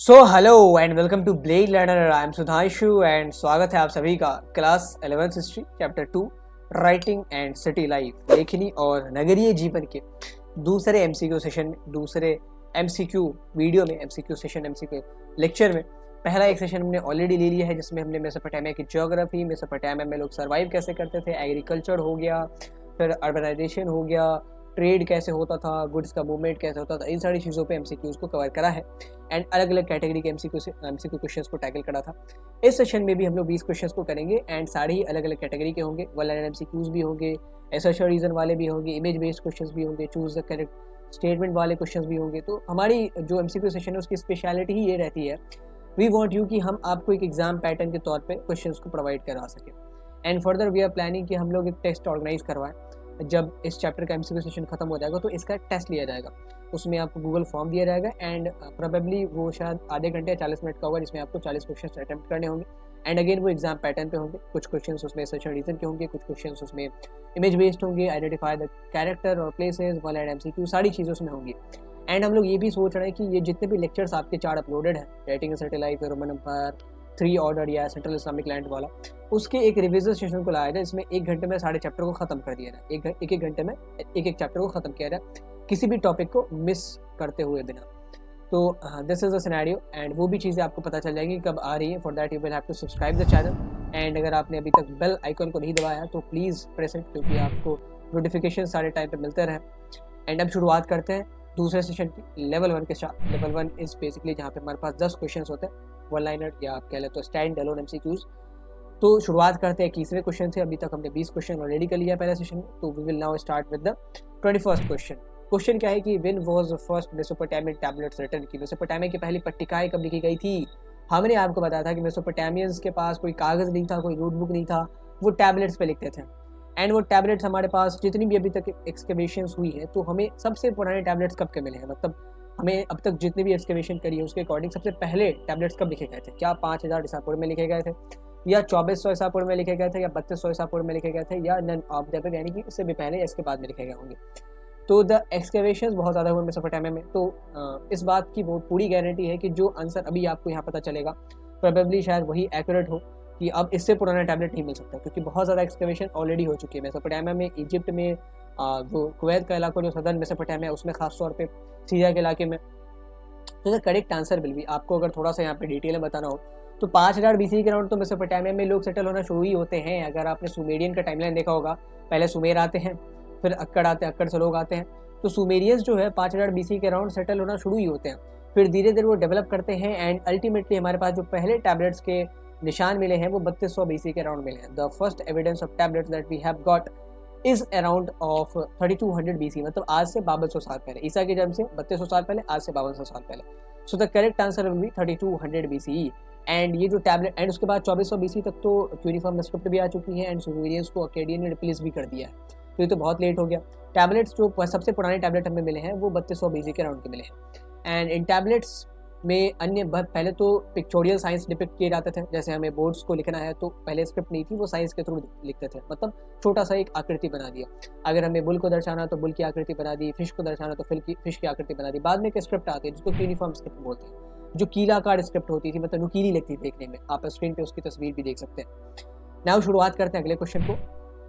So hello and welcome to blade learner. I am Sudhanshu and स्वागत है आप सभी का class 11th history chapter 2 writing and city life लेखनी और नगरीय जीवन के दूसरे एमसीक्यू सेशन में, दूसरे एमसीक्यू वीडियो में, एमसीक्यू सेशन, एमसीक्यू लेक्चर में पहला एक सेशन हमने ऑलरेडी ले लिया है जिसमें हमने मेसोपोटामिया की ज्योग्राफी, मेसोपोटामिया में लोग सर्वाइव कैसे करते थे, एग्रीकल्चर हो गया, फिर अर्बनाइजेशन हो गया, ट्रेड कैसे होता था, गुड्स का मूवमेंट कैसे होता था, इन सारी चीज़ों पे एमसीक्यूज़ को कवर करा है एंड अलग अलग कैटेगरी के एमसीक्यू क्वेश्चंस को टैकल करा था। इस सेशन में भी हम लोग 20 क्वेश्चंस को करेंगे एंड सारे ही अलग अलग कैटेगरी के होंगे। वन लाइन एमसीक्यूज़ भी होंगे, एसर्शन रीजन वाले भी होंगे, इमेज बेस्ड क्वेश्चंस भी होंगे, चूज द करेक्ट स्टेटमेंट वाले क्वेश्चंस भी होंगे। तो हमारी जो एमसीक्यू सेशन है उसकी स्पेशलिटी ही ये रहती है, वी वॉन्ट यू कि हम आपको एक एग्जाम पैटर्न के तौर पर क्वेश्चंस को प्रोवाइड करा सकें and further we are planning कि हम लोग एक टेस्ट ऑर्गेनाइज करवाएं। जब इस चैप्टर का एमसीक्यू सेशन खत्म हो जाएगा तो इसका टेस्ट लिया जाएगा, उसमें आपको गूगल फॉर्म दिया जाएगा एंड प्रोबेबली वो शायद आधे घंटे या 40 मिनट का होगा जिसमें आपको 40 क्वेश्चन अटेम्प्ट करने होंगे एंड अगेन वो एग्जाम पैटर्न पे होंगे। कुछ क्वेश्चन उसमें सर्च रीजन के होंगे, कुछ क्वेश्चन उसमें इमेज बेस्ड होंगे, आइडेंटिफाई द कैरेक्टर और प्लेसेस, वन लाइन एमसीक्यू, सारी चीज़ें उसमें होंगी। एंड हम लोग ये भी सोच रहे हैं कि ये जितने भी लेक्चर्स आपके 4 अपलोडेड हैं, writing satellite, Roman empire, 3 order या सेंट्रल इस्लामिक लैंड वाला, उसके एक रिविजन सेशन को लाया जाए। इसमें 1 घंटे में सारे चैप्टर को खत्म कर दिया जाए, एक घंटे में एक चैप्टर को खत्म किया जाए, किसी भी टॉपिक को मिस करते हुए बिना। तो this is the scenario and वो भी चीज़ें आपको पता चल जाएंगी कब आ रही है। For that you will have to subscribe the channel and अगर आपने अभी तक बेल आइकन को नहीं दबाया तो प्लीज़ प्रेस इट, क्योंकि आपको नोटिफिकेशन सारे टाइम पे मिलते रहे। एंड अब शुरुआत करते हैं दूसरे सेशन की, लेवल 1 के साथ। लेवल 1 इज़ बेसिकली जहाँ पे हमारे पास 10 क्वेश्चन होते हैं, वन लाइनर या आप कह लें तो स्टैंड एलोन एमसीक्यूज़। तो शुरुआत करते हैं 21वें क्वेश्चन से। अभी तक हमने 20 क्वेश्चन ऑलरेडी कर लिया पहले सेशन में, तो we will now start with the 21st question. Question क्या है कि when was the first Mesopotamian tablets written, की मेसोपोटामिया की पहली पट्टिकाएं कब लिखी गई थी। हमने आपको बताया था कि मेसोपोटामियंस के पास कोई कागज़ नहीं था, कोई नोटबुक नहीं था, वो टैबलेट्स पे लिखते थे एंड वो टैबलेट्स हमारे पास जितनी भी अभी तक एक्सकेवेशंस हुई है, तो हमें सबसे पुराने टैबलेट्स कब के मिले हैं, मतलब हमें अब तक जितनी भी एक्सकेवेशन करी है उसके अकॉर्डिंग सबसे पहले टैबलेट्स कब लिखे गए थे। क्या 5000 ईसा पूर्व में लिखे गए थे, या 2400 ईसा पूर्व में लिखे गए थे, या 3200 ईसा पूर्व में लिखे गए थे, या नन ऑफ द अबव, यानी कि इससे भी पहले या इसके बाद में लिखे गए होंगे। तो द एक्सकेवेशंस बहुत ज़्यादा हुए मेसोपोटामिया में। तो इस बात की बहुत पूरी गारंटी है कि जो आंसर अभी आपको यहाँ पता चलेगा प्रोबेबली शायद वही एक्यूरेट हो, कि अब इससे पुराना टैबलेट नहीं मिल सकता, क्योंकि बहुत ज़्यादा एक्सकेवेशन ऑलरेडी हो चुकी है मेसोपोटामिया में, इजिप्ट में, जो कुवैत का इलाका जो सदर्न मेसोपोटामिया है उसमें खास तौर पे, सीरिया के इलाके में। तो द करेक्ट आंसर विल भी, आपको अगर थोड़ा सा यहाँ पे डिटेल में बताना हो तो 5000 BC के अराउंड तो मेसोपोटामिया में लोग सेटल होना शुरू ही होते हैं। अगर आपने सुमेरियन का टाइमलाइन देखा होगा, पहले सुमेर आते हैं, फिर अक्कड़ आते हैं, अक्कड़ से लोग आते हैं। तो सुमेरियंस जो है 5000 BC के अराउंड सेटल होना शुरू ही होते हैं, फिर धीरे धीरे वो डेवलप करते हैं एंड अल्टीमेटली हमारे पास जो पहले टैबलेट्स के निशान मिले हैं वो 3200 BC के अराउंड मिले हैं। The first evidence of tablets that we have got is around of 3200 BC, मतलब आज से 5200 साल पहले, ईसा के जन्म से 3200 साल पहले, आज से 5200 साल पहले। So the correct answer will be 3200 BCE। And ये जो टैबलेट, एंड उसके बाद 2400 BC तक तो क्यूनिफॉर्म स्क्रिप्ट भी आ चुकी है एंड सुमेरियंस को अकेडियन ने रिप्लेस भी कर दिया है, तो ये तो बहुत लेट हो गया। टैबलेट्स जो सबसे पुराने टैबलेट हमें मिले हैं वो 3200 BC के अराउंड के मिले हैं एंड इन टैबलेट्स में अन्य पहले तो पिक्चोरियल साइंस डिपिक्ट किए जाते थे। जैसे हमें बोर्ड्स को लिखना है तो पहले स्क्रिप्ट नहीं थी, वो साइंस के थ्रू लिखते थे, मतलब छोटा सा एक आकृति बना दिया। अगर हमें बुल को दर्शाना तो बुल की आकृति बना दी, फिश को दर्शाना तो फिश की आकृति बना दी। बाद में एक स्क्रिप्ट आती है जिसको यूनिफॉर्म स्क्रिप्ट बोलते हैं, जो कीलाकार स्क्रिप्ट होती थी, मतलब नुकीली लगती थी देखने में। आप स्क्रीन पे उसकी तस्वीर भी देख सकते हैं। नाउ शुरुआत करते हैं अगले क्वेश्चन को।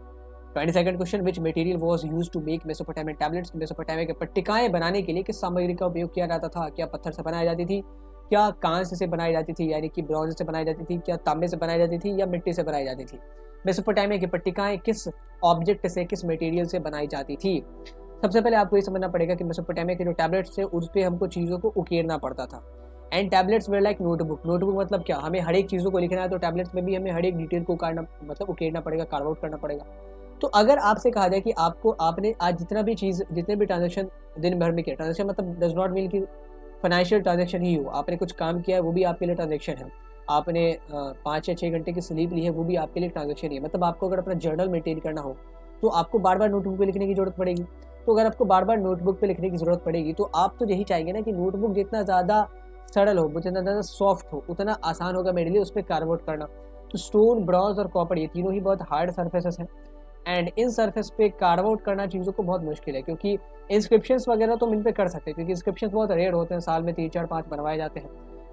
22nd question, which material was used to make Mesopotamian tablets, Mesopotamia के पट्टिकाएं बनाने के लिए किस सामग्री का उपयोग किया जाता था। क्या पत्थर से बनाई जाती थी, क्या कांस्य से बनाई जाती थी यानी कि ब्रॉन्ज से बनाई जाती थी, क्या तांबे से बनाई जाती थी, या मिट्टी से बनाई जाती थी। मेसोपोटामिया की पट्टिकाएं किस ऑब्जेक्ट से, किस मटेरियल से बनाई जाती थी। सबसे पहले आपको ये समझना पड़ेगा कि मेसोपोटामिया के जो टैबलेट्स थे उस पर हमको चीज़ों को उकेरना पड़ता था and tablets were like notebook. Notebook मतलब क्या, हमें हर एक चीज़ों को लिखना है तो टैबलेट्स में भी हमें हर एक डिटेल को उकारना, मतलब उकेरना पड़ेगा, कार्व आउट करना पड़ेगा। तो अगर आपसे कहा जाए कि आपने आज जितने भी ट्रांजेक्शन दिन भर में किया, ट्रांजेक्शन मतलब डज नॉट मीन कि फाइनेंशियल ट्रांजेक्शन ही हो, आपने कुछ काम किया है वो भी आपके लिए ट्रांजेक्शन है, आपने 5 या 6 घंटे की स्लीप ली है वो भी आपके लिए ट्रांजेक्शन ही है। मतलब आपको अगर अपना जर्नल मेंटेन करना हो तो आपको बार बार नोटबुक पे लिखने की जरूरत पड़ेगी। तो अगर आपको बार बार नोटबुक पे लिखने की जरूरत पड़ेगी तो आप तो यही चाहेंगे ना कि नोटबुक जितना ज़्यादा सरल हो, जितना ज़्यादा सॉफ्ट हो, उतना आसान होगा मेरे लिए उस पर कार्व आउट करना। तो स्टोन, ब्रॉन्ज और कॉपर ये तीनों ही बहुत हार्ड सर्फेसेस हैं एंड इन सरफेस पे कार्व आउट करना चीज़ों को बहुत मुश्किल है, क्योंकि इंस्क्रिप्शंस वगैरह तो हम इन पे कर सकते हैं, क्योंकि इंस्क्रिप्शंस बहुत रेयर होते हैं, साल में 3, 4, 5 बनवाए जाते हैं।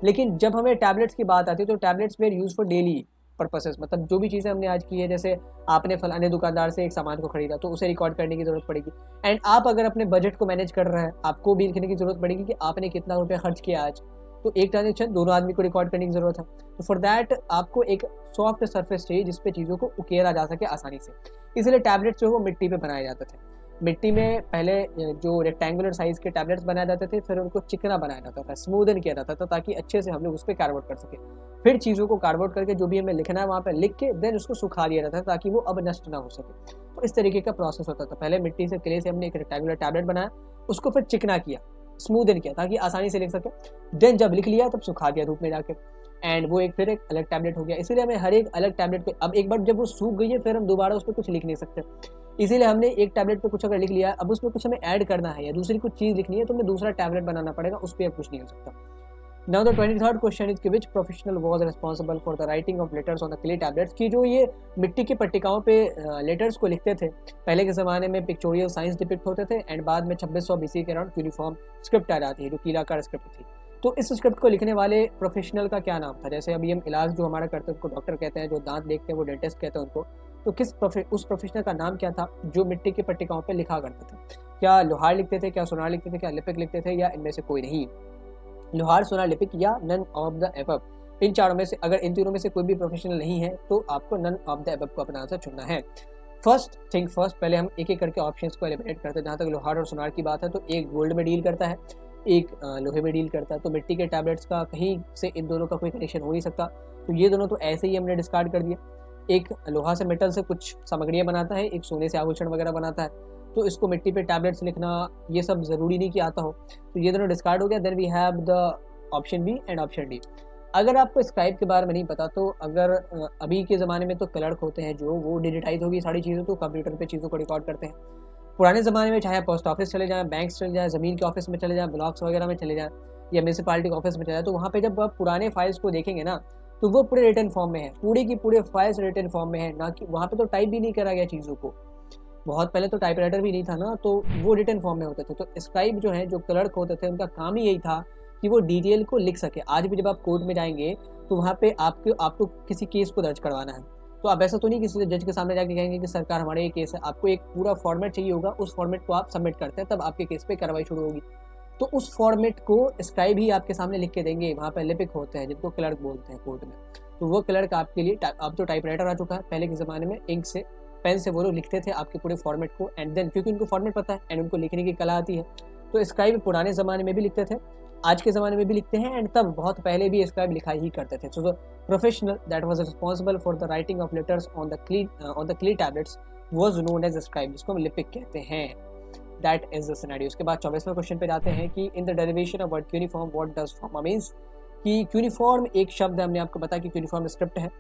लेकिन जब हमें टैबलेट्स की बात आती है तो tablets were use for daily purposes, मतलब जो भी चीज़ें हमने आज की है, जैसे आपने फलाने दुकानदार से एक सामान को खरीदा तो उसे रिकॉर्ड करने की जरूरत पड़ेगी। एंड आप अगर अपने बजट को मैनेज कर रहे हैं, आपको भी लिखने की जरूरत पड़ेगी कि आपने कितना रुपया खर्च किया आज। तो एक ट्रांजेक्शन दोनों आदमी को रिकॉर्ड करने की जरूरत है। तो फॉर दैट आपको एक सॉफ्ट सरफेस चाहिए जिसपे चीज़ों को उकेरा जा सके आसानी से। इसलिए टैबलेट्स जो है वो मिट्टी पे बनाए जाते थे। मिट्टी में पहले जो रेक्टेंगुलर साइज के टैबलेट्स बनाए जाते थे, फिर उनको चिकना बनाया जाता था, स्मूदन किया जाता था, ताकि अच्छे से हम लोग उस पर कार्डबोर्ड कर सके। फिर चीज़ों को कार्डबोर्ड करके जो भी हमें लिखना है वहाँ पे लिख के देन उसको सुखा दिया जाता था ताकि वो अब नष्ट ना हो सके। तो इस तरीके का प्रोसेस होता था। पहले मिट्टी से, क्ले से हमने एक रेक्टेंगुलर टैबलेट बनाया, उसको फिर चिकना किया, स्मूदन किया ताकि आसानी से लिख सके। देन जब लिख लिया तब सुखा दिया धूप में जाके, एंड वो एक फिर एक अलग टैबलेट हो गया। इसीलिए हमें हर एक अलग टैबलेट पे, अब एक बार जब वो सूख गई है फिर हम दोबारा उस पर कुछ लिख नहीं सकते। इसीलिए हमने एक टैबलेट पे कुछ अगर लिख लिया, अब उसमें कुछ हमें ऐड करना है या दूसरी कुछ चीज़ लिखनी है तो हमें दूसरा टैबलेट बनाना पड़ेगा, उस पर अब कुछ नहीं हो सकता। Now the 23rd question is कि which professional was responsible for the writing of letters on the clay tablets, की जो ये मिट्टी की पट्टिकाओं पे लेटर्स को लिखते थे। पहले के ज़माने में पिक्चोरियल साइंस डिपिक्ट होते थे एंड बाद में 2600 BC के अराउंड यूनिफॉर्म स्क्रिप्ट आ जाती है जो कीलाकार स्क्रिप्ट थी। तो इस स्क्रिप्ट को लिखने वाले प्रोफेशनल का क्या नाम था? जैसे अभी हम इलाज जो हमारा करते हैं उनको डॉक्टर कहते हैं, जो दांत देखते हैं वो डेंटिस्ट कहते हैं उनको। तो उस प्रोफेशनल का नाम क्या था जो मिट्टी की पट्टिकाओं पे लिखा करते थे? क्या लोहार लिखते थे, क्या सोनार लिखते थे, क्या लिपिक लिखते थे, या इनमें से कोई नहीं? लोहार, सोनार, लिपिक या नन ऑफ द एबव। इन चारों में से अगर इन तीनों में से कोई भी प्रोफेशनल नहीं है तो आपको नन ऑफ द एबव को अपना आंसर चुनना है। फर्स्ट थिंग फर्स्ट, पहले हम एक एक करके ऑप्शंस को एलिमिनेट करते हैं। जहाँ तक लोहार और सोनार की बात है तो एक गोल्ड में डील करता है, एक लोहे में डील करता है। तो मिट्टी के टैबलेट्स का कहीं से इन दोनों का कोई कनेक्शन हो नहीं सकता, तो ये दोनों तो ऐसे ही हमने डिस्कार्ड कर दिए। एक लोहा से मेटल से कुछ सामग्रियाँ बनाता है, एक सोने से आभूषण वगैरह बनाता है, तो इसको मिट्टी पे टैबलेट्स लिखना ये सब ज़रूरी नहीं कि आता हो, तो ये दोनों डिस्कार्ड हो गया। Then we have the option B and option D. अगर आपको स्क्राइब के बारे में नहीं पता तो अगर अभी के ज़माने में तो क्लर्क होते हैं जो वो डिजिटाइज होगी सारी चीज़ें, तो कंप्यूटर पे चीज़ों को रिकॉर्ड करते हैं। पुराने ज़माने में चाहे पोस्ट ऑफिस चले जाएँ, बैंक्स चले जाएँ, ज़मीन के ऑफिस में चले जाएँ, ब्लॉक्स वगैरह में चले जाएँ या म्यूनसिपालिटी के ऑफिस में चले जाएँ, तो वहाँ पे जब आप पुराने फाइल्स को देखेंगे ना तो वो पूरे रिटन फॉर्म में है, पूरे की पूरे फाइल्स रिटन फॉर्म में है, ना कि वहाँ पे तो टाइप भी नहीं करा गया चीज़ों को। बहुत पहले तो टाइपराइटर भी नहीं था ना, तो वो रिटन फॉर्म में होते थे। तो स्क्राइब जो है, जो क्लर्क होते थे, उनका काम ही यही था कि वो डिटेल को लिख सके। आज भी जब आप कोर्ट में जाएंगे तो वहाँ पे आपको किसी केस को दर्ज करवाना है, तो आप ऐसा तो नहीं किसी जज के सामने जाके कहेंगे कि सरकार हमारे ये केस है। आपको एक पूरा फॉर्मेट चाहिए होगा, उस फॉर्मेट को आप सबमिट करते हैं तब आपके केस पे कार्रवाई शुरू होगी। तो उस फॉर्मेट को स्क्राइब ही आपके सामने लिख के देंगे। वहाँ पे लिपिक होते हैं जिनको क्लर्क बोलते हैं कोर्ट में, तो वो क्लर्क आपके लिए, अब तो टाइपराइटर आ चुका है, पहले के ज़माने में इंक से, पेन से वो लोग लिखते थे आपके पूरे फॉर्मेट को। एंड देन क्योंकि उनको फॉर्मेट पता है एंड उनको लिखने की कला आती है, तो स्क्राइब पुराने ज़माने में भी लिखते थे, आज के ज़माने में भी लिखते हैं, एंड तब बहुत पहले भी स्क्राइब लिखा ही करते थे। So the professional that was responsible for the writing of letters on the clay tablets was known as scribe, जिसको हम लिपिक कहते हैं। That is the scenario. उसके बाद 24वें क्वेश्चन पे जाते हैं कि in the derivation of word uniform what does forma means, कि यूनिफॉर्म एक शब्द है, हमने आपको बताया कि यूनिफॉर्म स्क्रिप्ट है।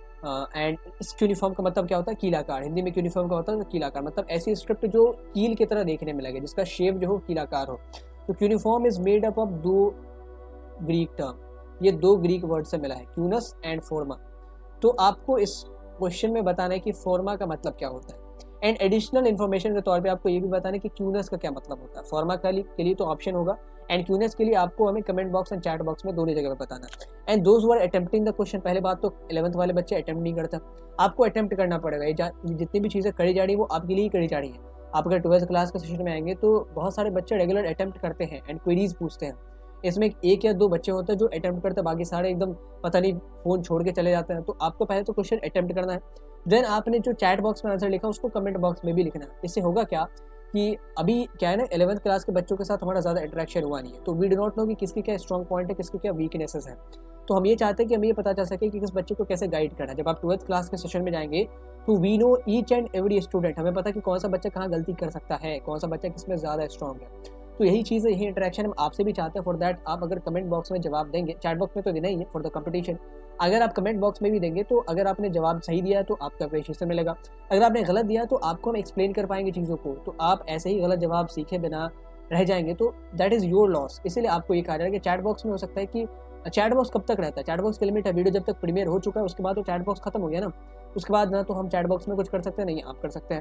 एंड इस यूनिफॉर्म का मतलब क्या होता है? कीलाकार। हिंदी में यूनिफॉर्म का होता है कीलाकार, मतलब ऐसी स्क्रिप्ट जो कील की तरह देखने में लगे, जिसका शेप जो हो कीलाकार हो। तो uniform is made up of 2 Greek term, ये 2 ग्रीक वर्ड से मिला है, क्यूनस एंड फोर्मा। तो आपको इस क्वेश्चन में बताना है कि फोर्मा का मतलब क्या होता है, एंड एडिशनल इन्फॉर्मेशन के तौर पे आपको ये भी बताना है कि क्यूनस का क्या मतलब होता है। फोर्मा के लिए तो ऑप्शन होगा, एंड क्यूनस के लिए आपको हमें comment box and chat box में दोनों जगह पे बताना है। And those who are attempting the question, पहले बात तो 11th वाले बच्चे अटेम्प्ट नहीं करते, आपको अटेम्प्ट करना पड़ेगा। ये जितनी भी चीज़ें करी जा रही है वो आपके लिए ही करी जा रही है। आप अगर 12th क्लास के सेशन में आएंगे तो बहुत सारे बच्चे रेगुलर अटेम्प्ट करते हैं एंड क्वेरीज पूछते हैं। इसमें 1 या 2 बच्चे होते हैं जो अटेम्प्ट करते हैं, बाकी सारे एकदम पता नहीं फ़ोन छोड़ के चले जाते हैं। तो आपको पहले तो क्वेश्चन अटेम्प्ट करना है, देन आपने जो चैट बॉक्स में आंसर लिखा उसको कमेंट बॉक्स में भी लिखना है। इससे होगा क्या कि अभी क्या है ना, 11th क्लास के बच्चों के साथ हमारा ज़्यादा इंटरेक्शन हुआ नहीं है, तो वी डू नॉट नो कि किसके क्या स्ट्रॉन्ग पॉइंट है, किसके क्या वीकनेसेस हैं। तो हम ये चाहते हैं कि हमें ये पता चल सके कि किस बच्चे को कैसे गाइड करना है। जब आप 12th क्लास के सेशन में जाएंगे तो we know each and every student, हमें पता कि कौन सा बच्चा कहाँ गलती कर सकता है, कौन सा बच्चा किसमें ज़्यादा स्ट्रॉन्ग है। तो यही चीज़ है, यही इंटरेक्शन हम आपसे भी चाहते हैं। फॉर दैट आप अगर कमेंट बॉक्स में जवाब देंगे, चैट बॉक्स में तो देना ही है फॉर द कंपटीशन, अगर आप कमेंट बॉक्स में भी देंगे तो अगर आपने जवाब सही दिया तो आपका अप्रिशिएशन मिलेगा, अगर आपने गलत दिया तो आपको हम एक्सप्लेन कर पाएंगे चीज़ों को। तो आप ऐसे ही गलत जवाब सीखे बिना रह जाएंगे तो दैट इज़ योर लॉस। इसीलिए आपको ये कहा जा रहा है कि चैट बॉक्स में हो सकता है कि चैट बॉक्स कब तक रहता है, चैट बॉक्स की लिमिट है, वीडियो जब तक प्रीमियर हो चुका है उसके बाद तो चैट बॉक्स खत्म हो गया ना, उसके बाद ना तो हम चैट बॉक्स में कुछ कर सकते हैं, नहीं आप कर सकते हैं।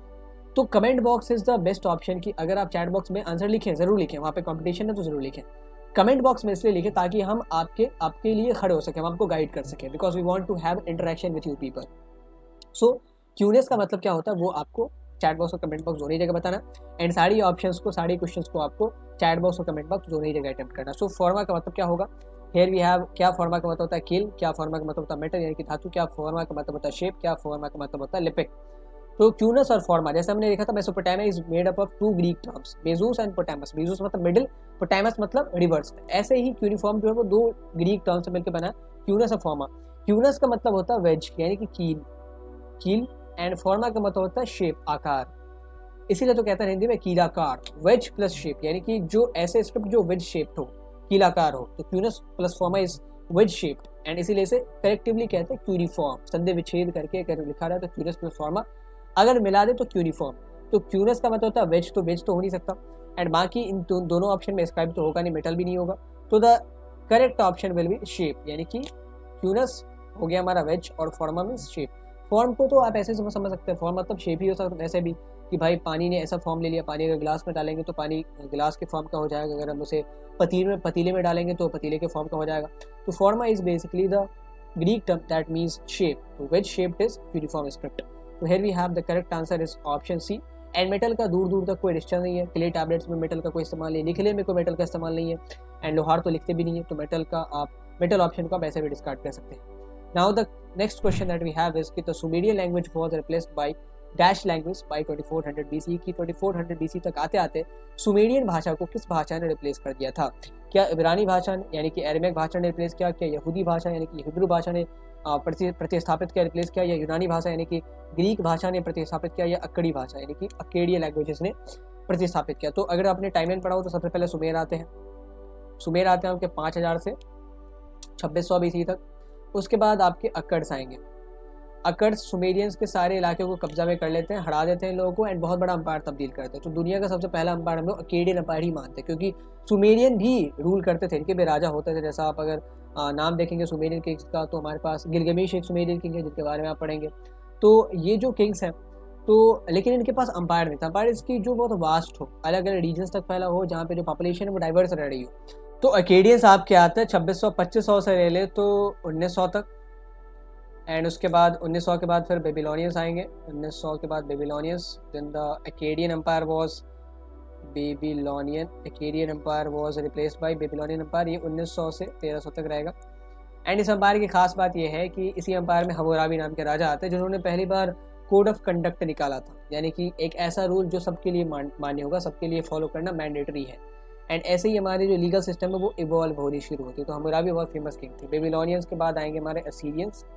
तो comment box is the best option कि अगर आप चैट बॉक्स में आंसर लिखें, ज़रूर लिखें, वहाँ पे कंपटीशन है तो ज़रूर लिखें। कमेंट बॉक्स में इसलिए लिखें ताकि हम आपके लिए खड़े हो सकें, हम आपको गाइड कर सकें, because we want to have interaction with you people. So क्यूनेस का मतलब क्या होता है वो आपको चैट बॉक्स और कमेंट बॉक्स दोनों ही जगह बताना, एंड सारी ऑप्शंस को, सारी क्वेश्चंस को आपको चैट बॉक्स और कमेंट बॉक्स दोनों ही जगह अटेम्प्ट करना। सो फॉर्मा का मतलब क्या होगा, हेयर वी हैव, क्या फॉर्मा का मतलब होता है किल, क्या फॉर्मा का मतलब होता है मेटल यानी कि धातु, क्या फॉर्मा का मतलब होता है शेप, क्या फॉर्मा का मतलब होता है लिपिक। तो क्यूनस और फॉर्मा, जैसे हमने देखा था Mesopotamia is made up of 2 Greek terms, mesos and potamos. Mesos मतलब मिडिल, पोटामस मतलब रिवर्स। ऐसे ही क्यूनिफॉर्म जो है वो 2 ग्रीक टर्म से मिलकर बना क्यूनस और फॉर्मा। क्यूनस का मतलब होता है वेज यानी कि कील, एंड फॉर्मा का मतलब होता है शेप, आकार। इसीलिए तो कहते हैं हिंदी में कीलाकार, वेज प्लस शेप, यानी कि जो ऐसे स्क्रिप्ट जो वेज शेप्ड हो, कीलाकार हो, तो cuneus plus forma is wedge shaped, and इसीलिए इसे कलेक्टिवली कहते हैं क्यूनिफॉर्म। संधि विच्छेद करके अगर लिखा रहा है तो क्यूनस प्लस फॉर्मा, अगर मिला दे तो क्यूनिफॉर्म। तो क्यूनस का मतलब होता है वेज, तो वेज तो हो नहीं सकता, एंड बाकी इन दोनों ऑप्शन में स्क्राइब तो होगा नहीं, मेटल भी नहीं होगा, तो the correct option will be shape, यानी कि क्यूनस हो गया हमारा वेज और फॉर्मा मीन्स शेप। फॉर्म को तो आप ऐसे समझ सकते हैं, फॉर्म मतलब शेप ही हो सकता है, ऐसे भी कि भाई पानी ने ऐसा फॉर्म ले लिया, पानी अगर गिलास में डालेंगे तो पानी गिलास के फॉर्म का हो जाएगा, अगर हम उसे पतीले में डालेंगे तो पतीले के फॉर्म का हो जाएगा। तो forma is basically the Greek term that means shape, तो wedge shaped is cuneiform script. तो here we have the correct answer is option C। And metal का दूर दूर तक कोई रिश्ता नहीं है, क्ले टैबलेट्स में मेटल का कोई इस्तेमाल नहीं है, लिखने में कोई मेटल का इस्तेमाल नहीं है, एंड लोहार तो लिखते भी नहीं है, तो मेटल ऑप्शन को आप ऐसे भी डिस्कार्ड कर सकते हैं। Now the next question that we have is कि the Sumerian language was replaced by dash language by 2400 BC की 2400 BC तक आते आते सुमेरियन भाषा को किस भाषा ने रिप्लेस कर दिया था? क्या इब्रानी भाषा यानी कि अरेमिक भाषा ने रिप्लेस किया, क्या यहूदी भाषा यानी कि हिब्रू भाषा ने प्रतिस्थापित किया, रिप्लेस किया, या यूनानी भाषा यानी कि ग्रीक भाषा ने प्रतिस्थापित किया, या अक्कड़ी भाषा यानी कि अक्केडियन लैंग्वेजेस ने प्रतिस्थापित किया? तो अगर आपने टाइमलाइन पढ़ा हो तो सबसे पहले सुमेर आते हैं आपके 5000 से 2600 BC तक। उसके बाद आपके अक्कड्स आएंगे। अक्कड्स सुमेरियंस के सारे इलाके को कब्जा में कर लेते हैं, हरा देते हैं लोगों को, एंड बहुत बड़ा अंपायर तब्दील करते हैं। तो दुनिया का सबसे पहला अंपायर हम लोग अक्केडियन अंपायर ही मानते हैं, क्योंकि सुमेरियन भी रूल करते थे, इनके भी राजा होते थे। जैसा आप अगर नाम देखेंगे सुमेरियन किंग्स का, तो हमारे पास गिलगमेश एक सुमेरियन किंग है जिनके बारे में आप पढ़ेंगे। तो ये जो किंग्स हैं, तो लेकिन इनके पास अंपायर नहीं था। अंपायर इसकी जो बहुत वास्ट हो, अलग अलग रीजन्स तक फैला हो, जहाँ पे जो पॉपुलेशन है वो डाइवर्स रह रही हो। तो अकेडियंस आपके आते हैं 2600-2500 से ले ले तो 1900 तक, एंड उसके बाद 1900 के बाद फिर बेबीलोनियंस आएंगे। 1900 के बाद Babylonians, then the Akkadian empire was Akkadian empire was replaced by Babylonian empire. ये 1900 से 1300 तक रहेगा। एंड इस एम्पायर की खास बात यह है कि इसी एम्पायर में हम्मुराबी नाम के राजा आते हैं, जिन्होंने पहली बार कोड ऑफ कंडक्ट निकाला था, यानी कि एक ऐसा रूल जो सबके लिए मान्य होगा, सबके लिए फॉलो करना मैंडेटरी है। एंड ऐसे ही हमारे जो लीगल सिस्टम है वो इवॉल्व होनी शुरू होती है। तो हम्मुराबी बहुत फेमस किंग थे। बेबीलोनियंस के बाद आएंगे हमारे असीरियंस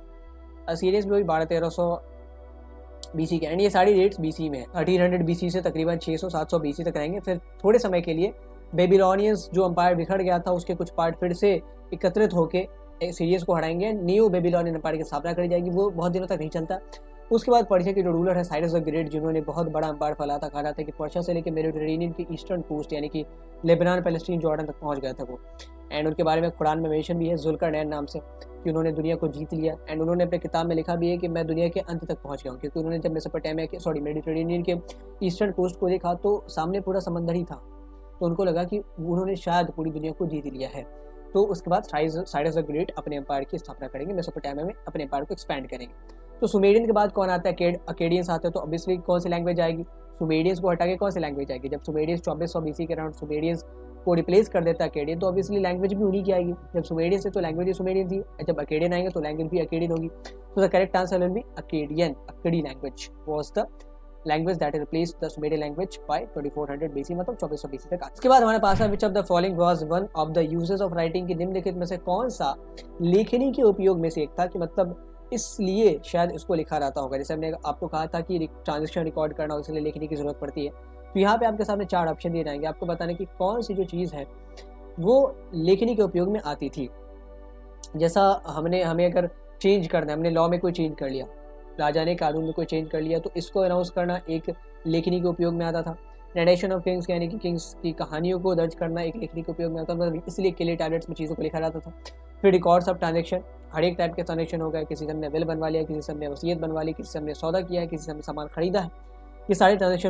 भी 1200-1300 BC के, एंड ये सारी डेट्स BC में है। 1300 BC से तकरीबन 600-700 BC तक रहेंगे। फिर थोड़े समय के लिए बेबीलोनियंस जो अंपायर बिखर गया था, उसके कुछ पार्ट फिर से एकत्रित होकर सीरियस को हटाएंगे, न्यू बेबीलोनियन एम्पायर की स्थापना करी जाएगी। वो बहुत दिनों तक नहीं चलता। उसके बाद पर्शिया के जो रूलर है साइरस द ग्रेट, जिन्होंने बहुत बड़ा अंपायर फैला था, कहा जाता है कि पर्शिया से लेकर मेडिटेरेनियन की ईस्टर्न कोस्ट यानी कि लेबनान, पैलेस्टीन, जॉर्डन तक पहुंच गया था वो। एंड उनके बारे में कुरान में मेंशन भी है जुल्करनैन नाम से, कि उन्होंने दुनिया को जीत लिया। एंड उन्होंने अपने किताब में लिखा भी है कि मैं दुनिया के अंत तक पहुंच गया हूँ, क्योंकि उन्होंने जब मेसोपोटामिया के मेडिटेरेनियन के ईस्टर्न कोस्ट को देखा तो सामने पूरा समंदर ही था, तो उनको लगा कि उन्होंने शायद पूरी दुनिया को जीत लिया है। तो उसके बाद साइरस द ग्रेट अपने एम्पायर की स्थापना करेंगे, मेसोपोटामिया में अपने एम्पायर को एक्सपैंड करेंगे। तो सुमेरियन के बाद कौन आता है? अकेडियंस आते हैं। तो ऑब्वियसली कौन सी लैंग्वेज आएगी? सुमेरियंस को हटा के कौन सी लैंग्वेज आएगी? जब सुमेरियंस 2400 BC के अराउंड सुमेरियंस को रिप्लेस कर देता है अकेडियन, तो ऑब्वियसली लैंग्वेज भी उन्हीं की आएगी। जब सुमेरियंस है तो लैंग्वेज ही सुमेरियन थी, जब अकेडियन आएंगे तो लैंग्वेज भी अकेडियन होगी। तो the correct answer will be Akkadian. अक्कड़ी language was the language that replaced the Sumerian language by 2400 BC, मतलब 2400 BC तक। इसके बाद हमारे पास है which of the following was one of the uses of writing, की निम्नलिखित में से कौन सा लेखनी के उपयोग में से एक था, कि मतलब इसलिए शायद इसको लिखा रहता होगा। जैसे हमने आपको कहा था कि ट्रांजेक्शन रिकॉर्ड करना हो, इसलिए लेखनी की जरूरत पड़ती है। तो यहाँ पे आपके सामने 4 ऑप्शन दिए जाएंगे, आपको बताने की कौन सी जो चीज़ है वो लेखनी के उपयोग में आती थी। जैसा हमें अगर चेंज करना है, हमने लॉ में कोई चेंज कर लिया, राजा ने कानून में कोई चेंज कर लिया, तो इसको अनाउंस करना एक लेखनी के उपयोग में आता था। नरेशन ऑफ किंग्स यानी कि किंग्स की कहानियों को दर्ज करना एक लेखनी के उपयोग में आता था, इसलिए किले टैबलेट्स में चीज़ों को लिखा जाता था। फिर रिकॉर्ड्स ऑफ ट्रांजेक्शन, हर एक टाइप के ट्रांजेक्शन हो गए, किसी से हमने विल बनवा लिया, किसी से हमने वसीयत बनवा ली, किसी से हमने सौदा किया है, किसी से हमने सामान खरीदा है, ये सारे ट्रांजेक्शन हो गए।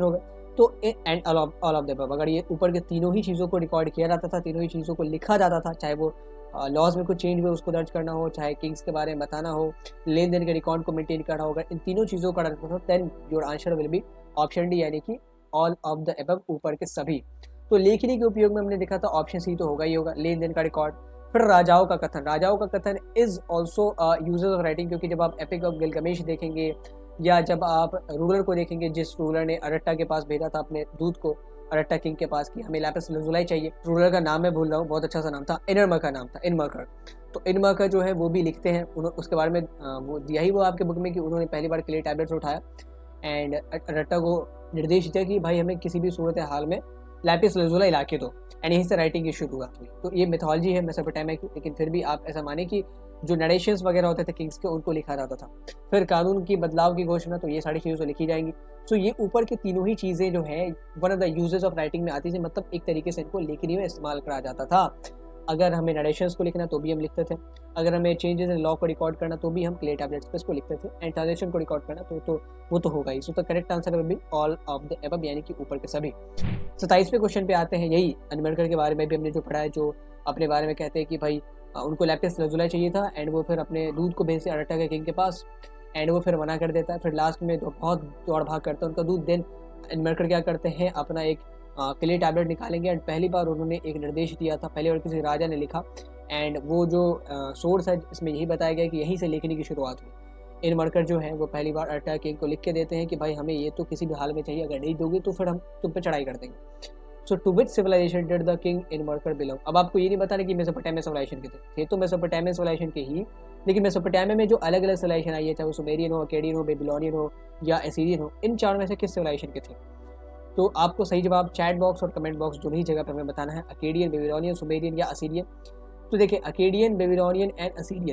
तो and all of the above, अगर ये ऊपर के तीनों ही चीज़ों को रिकॉर्ड किया जाता था, तीनों ही चीज़ों को लिखा जाता था, चाहे वो लॉज में कुछ चेंज हुए उसको दर्ज करना हो, चाहे किंग्स के बारे में बताना हो, लेन देन के रिकॉर्ड को मेंटेन करना होगा, इन तीनों चीज़ों का करना हो, then your answer will be option D, यानी कि ऑल ऑफ द अबव, ऊपर के सभी। तो लेखनी के उपयोग में हमने देखा था ऑप्शन सी तो होगा ही होगा, लेन देन का रिकॉर्ड। फिर राजाओं का कथन, राजाओं का कथन is also uses of writing, क्योंकि जब आप एपिक ऑफ गिलगमेश देखेंगे या जब आप रूलर को देखेंगे, जिस रूलर ने अरट्टा के पास भेजा था अपने दूत को, अरट्टा किंग के पास, कि हमें लैपिस लजुलाई चाहिए, रूलर का नाम मैं भूल रहा हूँ, बहुत अच्छा सा नाम था, इनमकर नाम था, इनमकर। तो इनमकर जो है वो भी लिखते हैं, उसके बारे में वो दिया ही वो आपके बुक में कि उन्होंने पहली बार क्ले टैबलेट्स उठाया एंड अरट्टा को निर्देश दिया कि भाई हमें किसी भी सूरत हाल में लैपिस लजुलाई ला के दो, एंड यहीं से राइटिंग की शुरुआत हुई। तो ये मिथोलॉजी है मेसोपोटामिया की, लेकिन फिर भी आप ऐसा माने कि जो नरेशंस वगैरह होते थे किंग्स के, उनको लिखा जाता था। फिर कानून की बदलाव की घोषणा, तो ये सारी चीज़ें तो लिखी जाएंगी। सो ये ऊपर की तीनों ही चीज़ें जो है one of the uses of writing में आती थी, मतलब एक तरीके से इनको लेखनी में इस्तेमाल करा जाता था। अगर हमें नरेशंस को लिखना तो भी हम लिखते थे, अगर हमें चेंजेस इन लॉ को रिकॉर्ड करना तो भी हम क्ले टैबलेट्स पे इसको लिखते थे, एंड ट्रांजेक्शन को रिकॉर्ड करना तो वो तो होगा ही। So the correct answer will be all of the above, यानी कि ऊपर के सभी। 27वें क्वेश्चन पे आते हैं, यही अनमरकर के बारे में भी हमने जो पढ़ा है, जो अपने बारे में कहते हैं कि भाई उनको लैपिस लजुलाई चाहिए था, एंड वो फिर अपने दूध को भेजते अरट्टा के किंग के पास, एंड वो फिर मना कर देता है। फिर लास्ट में तो बहुत दौड़ भाग करता है उनका दूध। देन अनमरकर क्या करते हैं, अपना एक क्ले टैबलेट निकालेंगे, एंड पहली बार उन्होंने एक निर्देश दिया था, पहली बार किसी राजा ने लिखा, एंड वो जो सोर्स है इसमें यही बताया गया कि यहीं से लिखने की शुरुआत हुई। इनमरकर जो है वो पहली बार अरट्टा किंग को लिख के देते हैं कि भाई हमें ये तो किसी भी हाल में चाहिए, अगर नहीं दोगे तो फिर हम तुम पे चढ़ाई कर देंगे। So to which civilization did the king Enmerkar belong. अब आपको ये नहीं बताना कि मेसोपोटामिया सिविलाइजेशन के थे तो मेसोपोटामिया सिविलाइजेशन के ही, लेकिन मेसोपोटामिया में जो अलग अलग सिविलाइजेशन आई है, चाहे वो सुमेरियन हो, अकेडियन हो, बेबीलोनियन हो या एसीरियन हो, इन चार में से किस सिविलाइजेशन के थे। तो आपको सही जवाब चैट बॉक्स और कमेंट बॉक्स दोनों ही जगह पर हमें बताना है, अकेडियन, बेबीलोनियन, सुमेरियन या असीरियन। तो देखिए अकेडियन, बेबीलोनियन एंड असीरियन,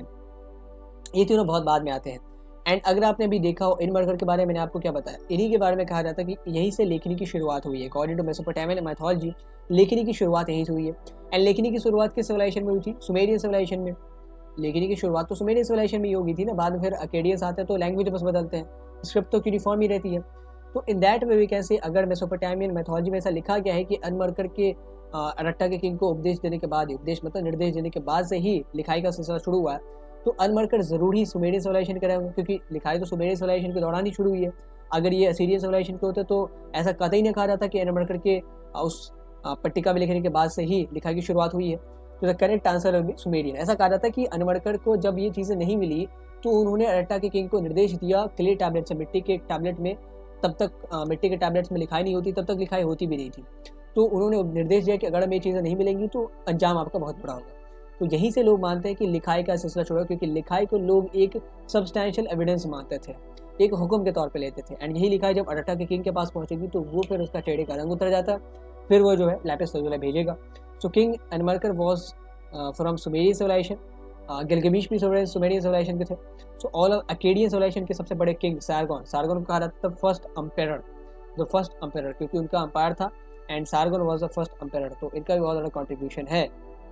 ये तीनों बहुत बाद में आते हैं। एंड अगर आपने अभी देखा हो इनमरकर के बारे में मैंने आपको क्या बताया, इन्हीं के बारे में कहा जाता है कि यहीं से लेखनी की शुरुआत हुई है। अकॉर्डिंग टू मेसोपोटामियन मैथोलॉजी लेखनी की शुरुआत यहीं से हुई है। एंड लेखनी की शुरुआत किस सिविलाइजेशन में हुई थी, सुमेरियन सिविलाइजेशन में। लेखनी की शुरुआत तो सुमेरियन सिविलाइजेशन में ही होगी थी ना, बाद में फिर अकेडियंस आते हैं तो लैंग्वेज बस बदलते हैं, स्क्रिप्ट तो यूनिफॉर्म ही रहती है। तो in that way we can say, अगर मेसोपोटामियन मैथोलॉजी में ऐसा लिखा गया है कि अनमरकर के अरट्टा के किंग को उपदेश देने के बाद, उपदेश मतलब निर्देश देने के बाद से ही लिखाई का सिलसिला शुरू हुआ है, तो अनमरकर जरूर ही सुमेरियन सिविलाइजेशन का रहेगा, क्योंकि लिखाई तो सुमेरियन सिविलाइजेशन के दौरान ही शुरू हुई है। अगर ये असीरियन सिविलाइजेशन के होते तो ऐसा कतई नहीं कहा जाता कि अनमरकर के उस पट्टिका में लिखने के बाद से ही लिखाई की शुरुआत हुई है। तो the correct answer will be Sumerian. ऐसा कहा जाता है कि अनमरकर को जब ये चीज़ें नहीं मिली तो उन्होंने अरट्टा के किंग को निर्देश दिया क्ले टैबलेट से, मिट्टी के टैबलेट में, तब तक मिट्टी के टैबलेट्स में लिखाई नहीं होती, तब तक लिखाई होती भी नहीं थी। तो उन्होंने निर्देश दिया कि अगर हमें ये चीज़ें नहीं मिलेंगी तो अंजाम आपका बहुत बड़ा होगा। तो यहीं से लोग मानते हैं कि लिखाई का सिलसिला शुरू हुआ, क्योंकि लिखाई को लोग एक सब्सटैंशियल एविडेंस मानते थे, एक हुक्म के तौर पे लेते थे। एंड यही लिखाई जब अरट्टा के किंग के पास पहुंचेगी तो वो फिर उसका टेढ़े का रंग उतर जाता है, फिर वो जो है लैपिस लजुलाई भेजेगा। So king Enmerkar was from Sumerian civilization, Gilgamesh भी सुमेरियन सिविलाइजेशन के थे। So all of Akkadian civilization के सबसे बड़े किंग सारगोन, सारगोन को कहा जाता था first emperor, the first emperor, क्योंकि उनका अंपायर था and Sargon was the first emperor. तो इनका भी बहुत बड़ा कॉन्ट्रीब्यूशन है।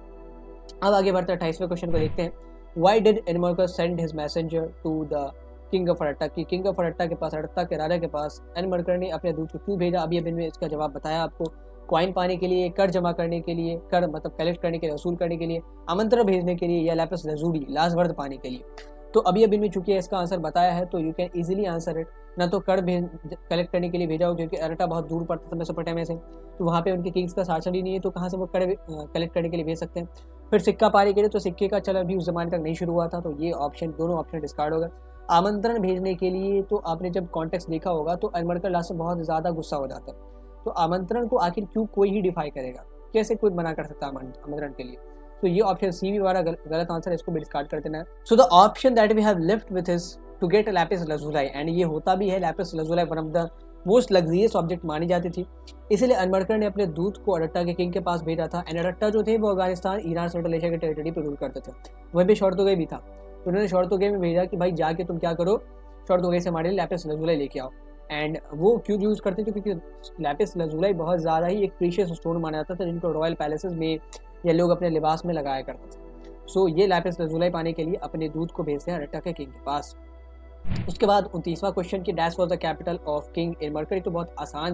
अब आगे बढ़ते हैं 28वें क्वेश्चन को देखते हैं। Why did Enmerkar send his messenger to the king of Aratta, की किंग ऑफ अरट्टा के पास, अरट्टा के राजा के पास एनमरकर ने अपने दूत को क्यों भेजा। अभी मैंने इसका जवाब बताया आपको, क्वाइन पाने के लिए, कर जमा करने के लिए, कर मतलब कलेक्ट करने के लिए, वसूल करने के लिए, आमंत्रण भेजने के लिए, या लैपिस लजुली लास्ट वर्ड पाने के लिए। तो अभी इनमें चूंकि इसका आंसर बताया है तो you can easily answer it. ना तो कर कलेक्ट करने के लिए भेजा हो, क्योंकि अरट्टा बहुत दूर पड़ता था मेसोपोटामिया से, तो वहाँ पे उनके किंग्स का शासन ही नहीं है, तो कहाँ से वो कर कलेक्ट करने के लिए भेज सकते हैं। फिर सिक्का पाने के लिए, तो सिक्के का चलन भी उस जमाने तक नहीं शुरू हुआ था, तो ये ऑप्शन, दोनों ऑप्शन डिस्कार्ड होगा। आमंत्रण भेजने के लिए, तो आपने जब कॉन्टेक्स्ट देखा होगा तो अनमरकर लास्ट में बहुत ज़्यादा गुस्सा हो जाता है। तो आमंत्रण को आखिर क्यों कोई ही डिफाई करेगा, कैसे कोई मना कर सकता है आमंत्रण के लिए। तो ये ऑप्शन सी भी हमारा गलत आंसर है, इसको भी डिस्कार्ड कर देना है। So the option that we have left with is to get lapis lazuli, and ये होता भी है, lapis lazuli one of the most luxurious object मानी जाती थी। इसीलिए अनमरकर ने अपने दूत को अरट्टा के किंग के पास भेजा था। एंड अरट्टा जो थे वो अफगानिस्तान, ईरान, सेंट्रल एशिया के टेरिटरी पर रूल करते थे। वहीं पे शॉर्तोगे भी था, तो उन्होंने शॉर्तोगे में भेजा कि भाई जाके तुम क्या करो, शॉर्तोगे से हमारे लिए लैपिस लजुलाई लेके आओ। एंड वो क्यों यूज़ करते थे, क्योंकि लैपिस लजुलाई बहुत ज़्यादा ही एक प्रीशियस स्टोन माना जाता था, जिनको रॉयल पैलेसेस में या लोग अपने लिबास में लगाया करते थे। सो ये लैपिस लजुलाई पाने के लिए अपने दूत को भेजते हैं अरट्टा के किंग के पास। उसके बाद 29वां क्वेश्चन कि dash was the capital of king Enmerkar. तो बहुत आसान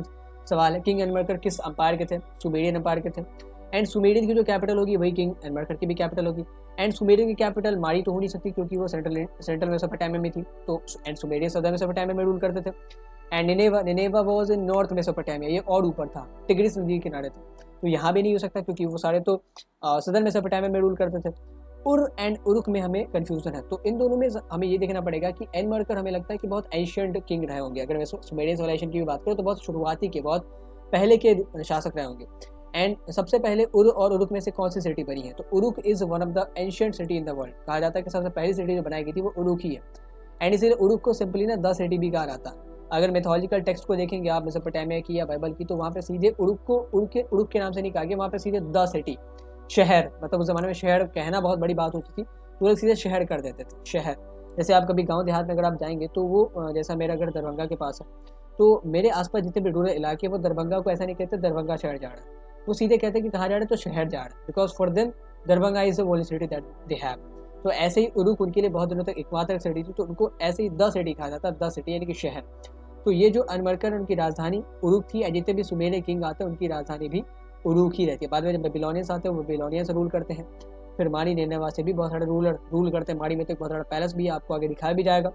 सवाल है। किंग एनमरकर किस अंपायर के थे? सुमेरियन अंपायर के थे। एंड सुमेरियन की जो कैपिटल होगी वही किंग एनमरकर की भी कैपिटल होगी। एंड सुमेरियन की कैपिटल मारी तो हो नहीं सकती क्योंकि वो सेंट्रल मेसोपोटामिया में थी, तो एंड सुमेरियन सदर्न मेसोपोटामिया में रूल करते थे। And Nineveh was in north Mesopotamia, ये और ऊपर था, टिग्रिस नदी के किनारे था, तो यहाँ भी नहीं हो सकता क्योंकि वो सारे तो सदर्न मेसोपोटामिया में रूल करते थे। उर एंड उरुक में हमें कंफ्यूजन है, तो इन दोनों में हमें ये देखना पड़ेगा कि एनमरकर हमें लगता है कि बहुत एंशिएंट किंग रहे होंगे। अगर मैं सुमेरियन सिविलाइजेशन की भी बात करूँ तो बहुत शुरुआती के, बहुत पहले के शासक रहे होंगे। एंड सबसे पहले उर और उरुक में से कौन सी सिटी बनी है? तो Uruk is one of the ancient city in the world. कहा जाता है कि सबसे पहली सिटी जो बनाई गई थी वो उरुक ही है। एंड इसीलिए उरुक को सिंपली ना द सिटी भी कहा जाता है। अगर मेथोलॉजिकल टेक्स्ट को देखेंगे आप मेसोपोटामिया की या बाइबल की, तो वहाँ पे सीधे उरुक को उरुक के नाम से नहीं कहा गया, वहाँ पे सीधे द सिटी, शहर, मतलब उस जमाने में शहर कहना बहुत बड़ी बात होती थी, तो लोग सीधे शहर कर देते थे, शहर। जैसे आप कभी गांव देहात में अगर आप जाएंगे तो वो जैसा मेरा घर दरभंगा के पास है, तो मेरे आसपास जितने भी रूरल इलाके वो दरभंगा को ऐसा नहीं कहते दरभंगा शहर जा रहा है, वो सीधे कहते हैं कि कहाँ जा रहे हैं, तो शहर जा रहा है, because for them Darbhanga is the only city that they have. तो ऐसे ही उरुक उनके लिए बहुत दिनों तक एकमात्र सिटी थी, तो उनको ऐसे ही द सिटी कहा जाता है, द सिटी यानी कि शहर। तो ये जो एनमरकर उनकी राजधानी उरुक थी, जितने भी सुमेरियन किंग आते हैं उनकी राजधानी भी उरुक ही रहती है। बाद में जब बेबीलोनियंस आते हैं वो बेबीलोनियंस रूल करते हैं। फिर मारी निनेवा से भी बहुत सारे रूल करते हैं, मारी में तो बहुत बड़ा पैलेस भी है, आपको आगे दिखाया भी जाएगा।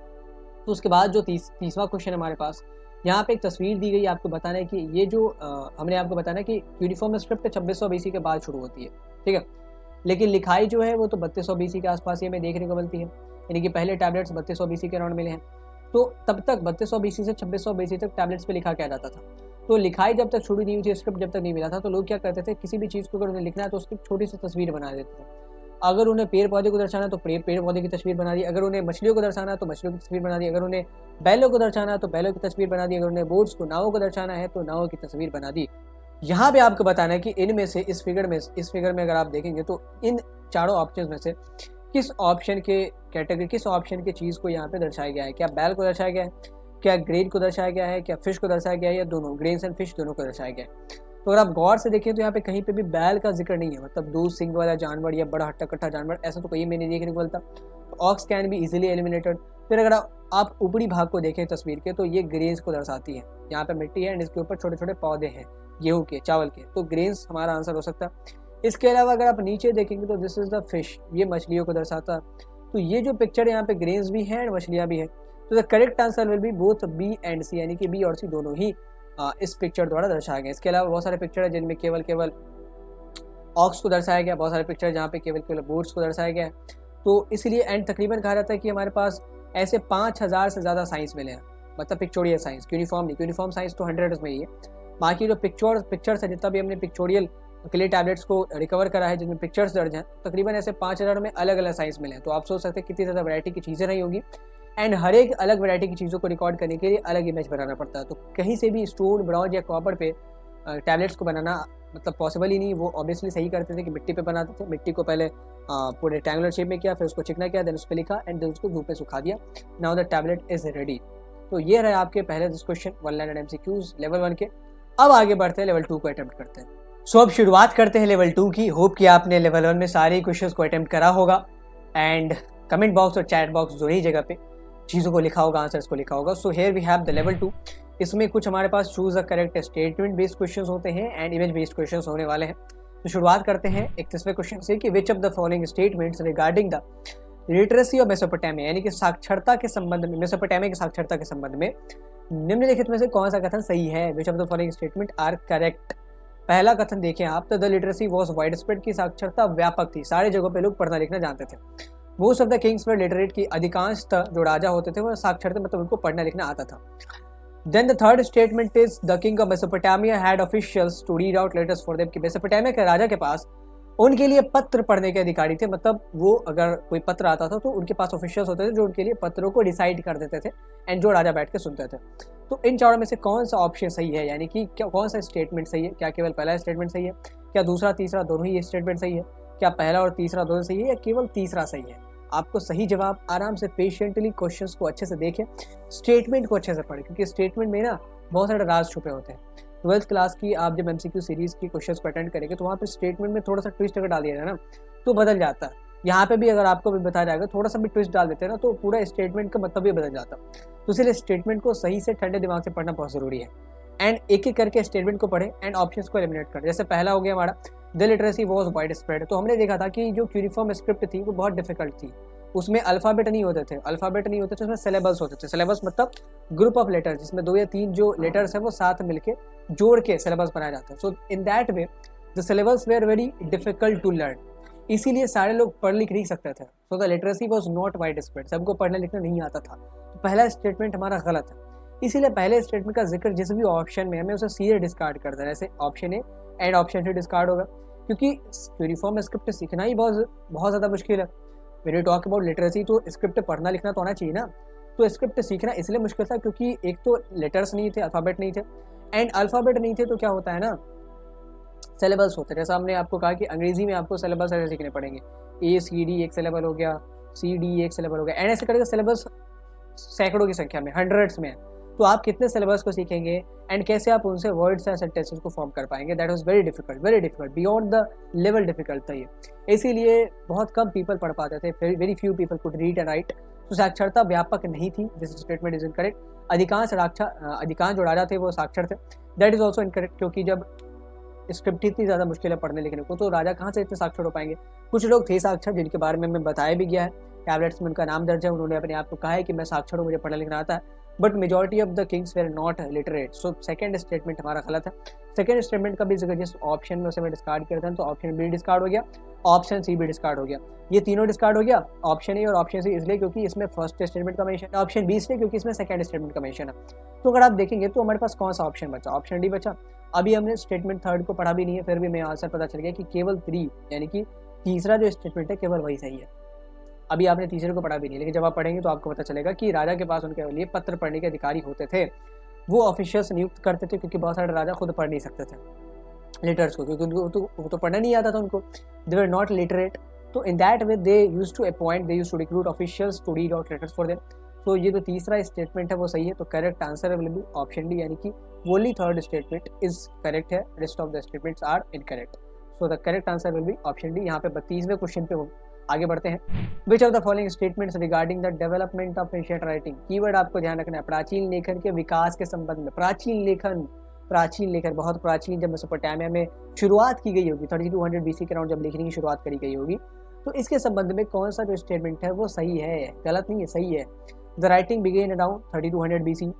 तो उसके बाद जो तीसवा क्वेश्चन है हमारे पास, यहाँ पे एक तस्वीर दी गई, आपको बताना है कि ये जो हमने आपको बताना है कि यूनिफॉर्म स्क्रिप्ट 2600 BC के बाद शुरू होती है, ठीक है, लेकिन लिखाई जो है वो तो 3200 BC के आसपास ये हमें देखने को मिलती है, यानी कि पहले टैबलेट्स 3200 BC के अराउंड मिले हैं। तो तब तक 3200 BC से 2600 BC तक टैबलेट्स पे लिखा किया जाता था। तो लिखाई जब तक शुरू नहीं हुई थी, स्क्रिप्ट जब तक नहीं मिला था, तो लोग क्या करते थे, किसी भी चीज़ को अगर उन्हें लिखना है तो उसकी छोटी सी तस्वीर बना देते थे। अगर उन्हें पेड़ पौधे को दर्शाना है तो पेड़ पौधे की तस्वीर बना दी, अगर उन्हें मछलियों को दर्शाना है तो मछलियों की तस्वीर बना दी, अगर उन्हें बैलों को दर्शाना है तो बैलों की तस्वीर बना दी, अगर उन्हें बोट्स को, नावों को दर्शाना है तो नावों की तस्वीर बना दी। यहाँ पे आपको बताना है कि इनमें से इस फिगर में अगर आप देखेंगे तो इन चारों ऑप्शन में से किस ऑप्शन के कैटेगरी, किस ऑप्शन की चीज़ को यहाँ पे दर्शाया गया है? क्या बैल को दर्शाया गया है, क्या ग्रेन को दर्शाया गया है, क्या फिश को दर्शाया गया है, या दोनों, ग्रेन्स एंड फिश दोनों को दर्शाया गया है? तो अगर आप गौर से देखें तो यहाँ पे कहीं पे भी बैल का जिक्र नहीं है, मतलब दो सिंग वाला जानवर या बड़ा हट्टा कट्टा जानवर, ऐसा तो कहीं में नहीं देखने को मिलता। तो ox can be easily eliminated. फिर अगर आप ऊपरी भाग को देखें तस्वीर के, तो ये ग्रेन्स को दर्शाती है। यहाँ पे मिट्टी है एंड इसके ऊपर छोटे छोटे पौधे हैं गेहूं के, चावल के, तो ग्रेन्स हमारा आंसर हो सकता है। इसके अलावा अगर आप नीचे देखेंगे तो दिस इज द फिश, ये मछलियों को दर्शाता है। तो ये जो पिक्चर है यहाँ पे ग्रेन्स भी हैं एंड मछलियाँ भी हैं, तो the correct answer will be both B and C, यानी कि बी और सी दोनों ही इस पिक्चर द्वारा दर्शाया गया। इसके अलावा बहुत सारे पिक्चर है जिनमें केवल ऑक्स को दर्शाया गया, बहुत सारे पिक्चर जहाँ पे केवल बोट्स को दर्शाया गया है। तो इसलिए एंड तकरीबन कहा जाता है कि हमारे पास ऐसे 5000 से ज़्यादा साइंस मिले हैं, मतलब पिक्चोरियल साइंस, यूनिफॉर्म नहीं, यूनिफॉर्म साइंस तो 100 में ही है। बाकी जो पिक्चर्स है, जितना भी हमने पिक्चोरियल के लिए टैबलेट्स को रिकवर करा है जिनमें पिक्चर्स दर्ज हैं, तकरीबन ऐसे 5000 में अलग अलग साइंस मिले हैं। तो आप सोच सकते हैं कितनी ज़्यादा वैरायटी की चीज़ें रही होगी, एंड हर एक अलग वैरायटी की चीज़ों को रिकॉर्ड करने के लिए अलग इमेज बनाना पड़ता है। तो कहीं से भी स्टोन, ब्रॉन्ज या कॉपर पे टैबलेट्स को बनाना मतलब पॉसिबल ही नहीं। वो ऑब्वियसली सही करते थे कि मिट्टी पे बनाते थे, मिट्टी को पहले पूरे रेक्टेंगुलर शेप में किया, फिर उसको चिकना किया, देन उस पर लिखा एंड देन उसको धूप पे सुखा दिया। Now the tablet is ready. तो ये रहे आपके पहले 10 क्वेश्चन 1 लाइनर MCQs लेवल 1 के। अब आगे बढ़ते हैं, लेवल 2 को अटेम्प्ट करते हैं। सो अब शुरुआत करते हैं लेवल 2 की। होप कि आपने लेवल 1 में सारे क्वेश्चंस को अटेम्प्ट करा होगा एंड कमेंट बॉक्स और चैट बॉक्स दोनों ही जगह पे चीज़ों को लिखा होगा, आंसर्स को लिखा होगा। So here we have the level 2। इसमें कुछ हमारे पास choose a correct statement based questions होते हैं एंड इमेज बेस्ड क्वेश्चंस होने वाले हैं। तो शुरुआत करते हैं 31वें क्वेश्चन से कि which of the following statements regarding the literacy of Mesopotamia, यानी कि साक्षरता के संबंध में, मेसोपोटामिया की साक्षरता के संबंध में निम्नलिखित में से कौन सा कथन सही है? Which of the following statement are correct. पहला कथन देखें आप, तो the literacy was widespread, की साक्षरता व्यापक थी, सारे जगहों पे लोग पढ़ना लिखना जानते थे। Most of the kings were literate, की अधिकांशतः जो राजा होते थे वो साक्षर थे, मतलब उनको पढ़ना लिखना आता था। Then the third statement is the king of Mesopotamia had officials to read out letters for them, कि मेसोपोटामिया के राजा के पास उनके लिए पत्र पढ़ने के अधिकारी थे, मतलब वो अगर कोई पत्र आता था तो उनके पास ऑफिशियल्स होते थे जो उनके लिए पत्रों को डिसाइड कर देते थे एंड जो राजा बैठ के सुनते थे। तो इन चारों में से कौन सा ऑप्शन सही है, यानी कि क्या कौन सा स्टेटमेंट सही है? क्या केवल पहला स्टेटमेंट सही है, क्या दूसरा तीसरा दोनों ही स्टेटमेंट सही है, क्या पहला और तीसरा दोनों सही है, या केवल तीसरा सही है? आपको सही जवाब आराम से पेशेंटली क्वेश्चंस को अच्छे से देखें, स्टेटमेंट को अच्छे से पढ़ें, क्योंकि स्टेटमेंट में ना बहुत सारे राज छुपे होते हैं। 12th क्लास की आप जब MCQ सीरीज की क्वेश्चंस को अटेंड करेंगे तो वहाँ पे स्टेटमेंट में थोड़ा सा ट्विस्ट अगर डाल दिया जाए ना तो बदल जाता है। यहाँ पे भी अगर आपको भी बताया जाएगा, थोड़ा सा भी ट्विस्ट डाल देते हैं ना तो पूरा स्टेटमेंट का मतलब भी बदल जाता है। तो इसलिए स्टेटमेंट को सही से ठंडे दिमाग से पढ़ना बहुत ज़रूरी है। एंड एक एक करके स्टेटमेंट को पढ़े एंड ऑप्शंस को एलिमिनेट करें। जैसे पहला हो गया हमारा the literacy was widespread. तो हमने देखा था कि जो क्यूनिफॉर्म स्क्रिप्ट थी वो बहुत डिफिकल्ट थी, उसमें अल्फ़ाबेट नहीं होते थे, उसमें सिलेबस होते थे। सिलेबस मतलब ग्रुप ऑफ लेटर जिसमें 2 या 3 जो लेटर्स है वो साथ मिलके जोड़ के सिलेबस बनाया जाता है। So in that way the syllabus were very difficult to learn, इसीलिए सारे लोग पढ़ लिख नहीं सकते थे। So the literacy was not widespread, सबको पढ़ना लिखना नहीं आता था। तो पहला स्टेटमेंट हमारा गलत है, इसीलिए पहले स्टेटमेंट का जिक्र जिस भी ऑप्शन में हमें उसे सीधे डिस्कार्ड कर देना। जैसे option A and option C discard होगा, क्योंकि यूनिफॉर्म स्क्रिप्ट सीखना ही बहुत ज़्यादा मुश्किल है। When you talk about literacy तो स्क्रिप्ट पढ़ना लिखना तो आना चाहिए ना। तो स्क्रिप्ट सीखना इसलिए मुश्किल था क्योंकि एक तो लेटर्स नहीं थे, अल्फ़ाबेट नहीं थे, एंड अल्फ़ाबेट नहीं थे तो क्या होता है ना, सिलेबस होता है। जैसा हमने आपको कहा कि अंग्रेजी में आपको सिलेबस ऐसे सीखने पड़ेंगे, ACD एक सिलेबल हो गया, CD एक सिलेबल हो गया, एंड ऐसे करके सिलेबस सैकड़ों की संख्या में, हंड्रेड्स में है। तो आप कितने सिलेबस को सीखेंगे एंड कैसे आप उनसे वर्ड्स या सेंटेंसेस को फॉर्म कर पाएंगे, that was very difficult, beyond the level difficult था ये। इसीलिए बहुत कम पीपल पढ़ पाते थे, very few people could read and write. तो साक्षरता व्यापक नहीं थी, दिस स्टेटमेंट इज इनकरेक्ट। अधिकांश जो राजा थे वो साक्षर थे, दैट इज ऑल्सो इनकरेक्ट, क्योंकि जब स्क्रिप्ट इतनी ज़्यादा मुश्किल है पढ़ने लिखने को तो राजा कहाँ से इतने साक्षर हो पाएंगे। कुछ लोग थे साक्षर जिनके बारे में हमें बताया भी गया है, टैबलेट्स में उनका नाम दर्ज है, उन्होंने अपने आप को कहा है कि मैं साक्षर हूँ, मुझे पढ़ना लिखना आता है, but majority of the kings were not literate. So second statement हमारा गलत है। सेकंड स्टेटमेंट का भी जिक्र जिस ऑप्शन में उसे मैं डिस्कार्ड करता हूँ, तो ऑप्शन बी डिस्कार्ड हो गया, ऑप्शन सी भी डिस्कार्ड हो गया, ये तीनों डिस्कार्ड हो गया, ऑप्शन ए और ऑप्शन सी इसलिए क्योंकि इसमें फर्स्ट स्टेटमेंट का मेंशन है, ऑप्शन बी इसलिए क्योंकि इसमें सेकंड स्टेटमेंट का मेंशन है। तो अगर आप देखेंगे तो हमारे पास कौन सा ऑप्शन बचा, ऑप्शन डी बचा। अभी हमने स्टेटमेंट थर्ड को पढ़ा भी नहीं है, फिर भी हमें आंसर पता चल गया कि केवल 3 यानी कि तीसरा जो स्टेटमेंट है केवल वही सही है। अभी आपने तीसरे को पढ़ा भी नहीं, लेकिन जब आप पढ़ेंगे तो आपको पता चलेगा कि राजा के पास उनके लिए पत्र पढ़ने के अधिकारी होते थे, वो ऑफिशियल्स नियुक्त करते थे, क्योंकि बहुत सारे राजा खुद पढ़ नहीं सकते थे लेटर्स को, क्योंकि उनको तो पढ़ना नहीं आता था उनको, दे वर नॉट लिटरेट। तो in that way they used to appoint, they used to recruit officials to read out letters for them. तो ये जो तीसरा स्टेटमेंट है वो सही है, तो correct answer will be option D, यानी कि only third statement is correct है, rest of the statements are incorrect. So the correct answer will be option D. यहाँ पे 32वें क्वेश्चन पे आगे बढ़ते हैं। Which of the following statements regarding the development of ancient writing, keyword आपको ध्यान रखना है, प्राचीन लेखन के विकास के संबंध में। प्राचीन लेखन बहुत प्राचीन, जब मेसोपोटामिया में शुरुआत की गई होगी 3200 BC के अराउंड जब लिखने की शुरुआत करी गई होगी, तो इसके संबंध में कौन सा जो स्टेटमेंट है वो सही है, गलत नहीं है, सही है। The writing began around 3200 BC,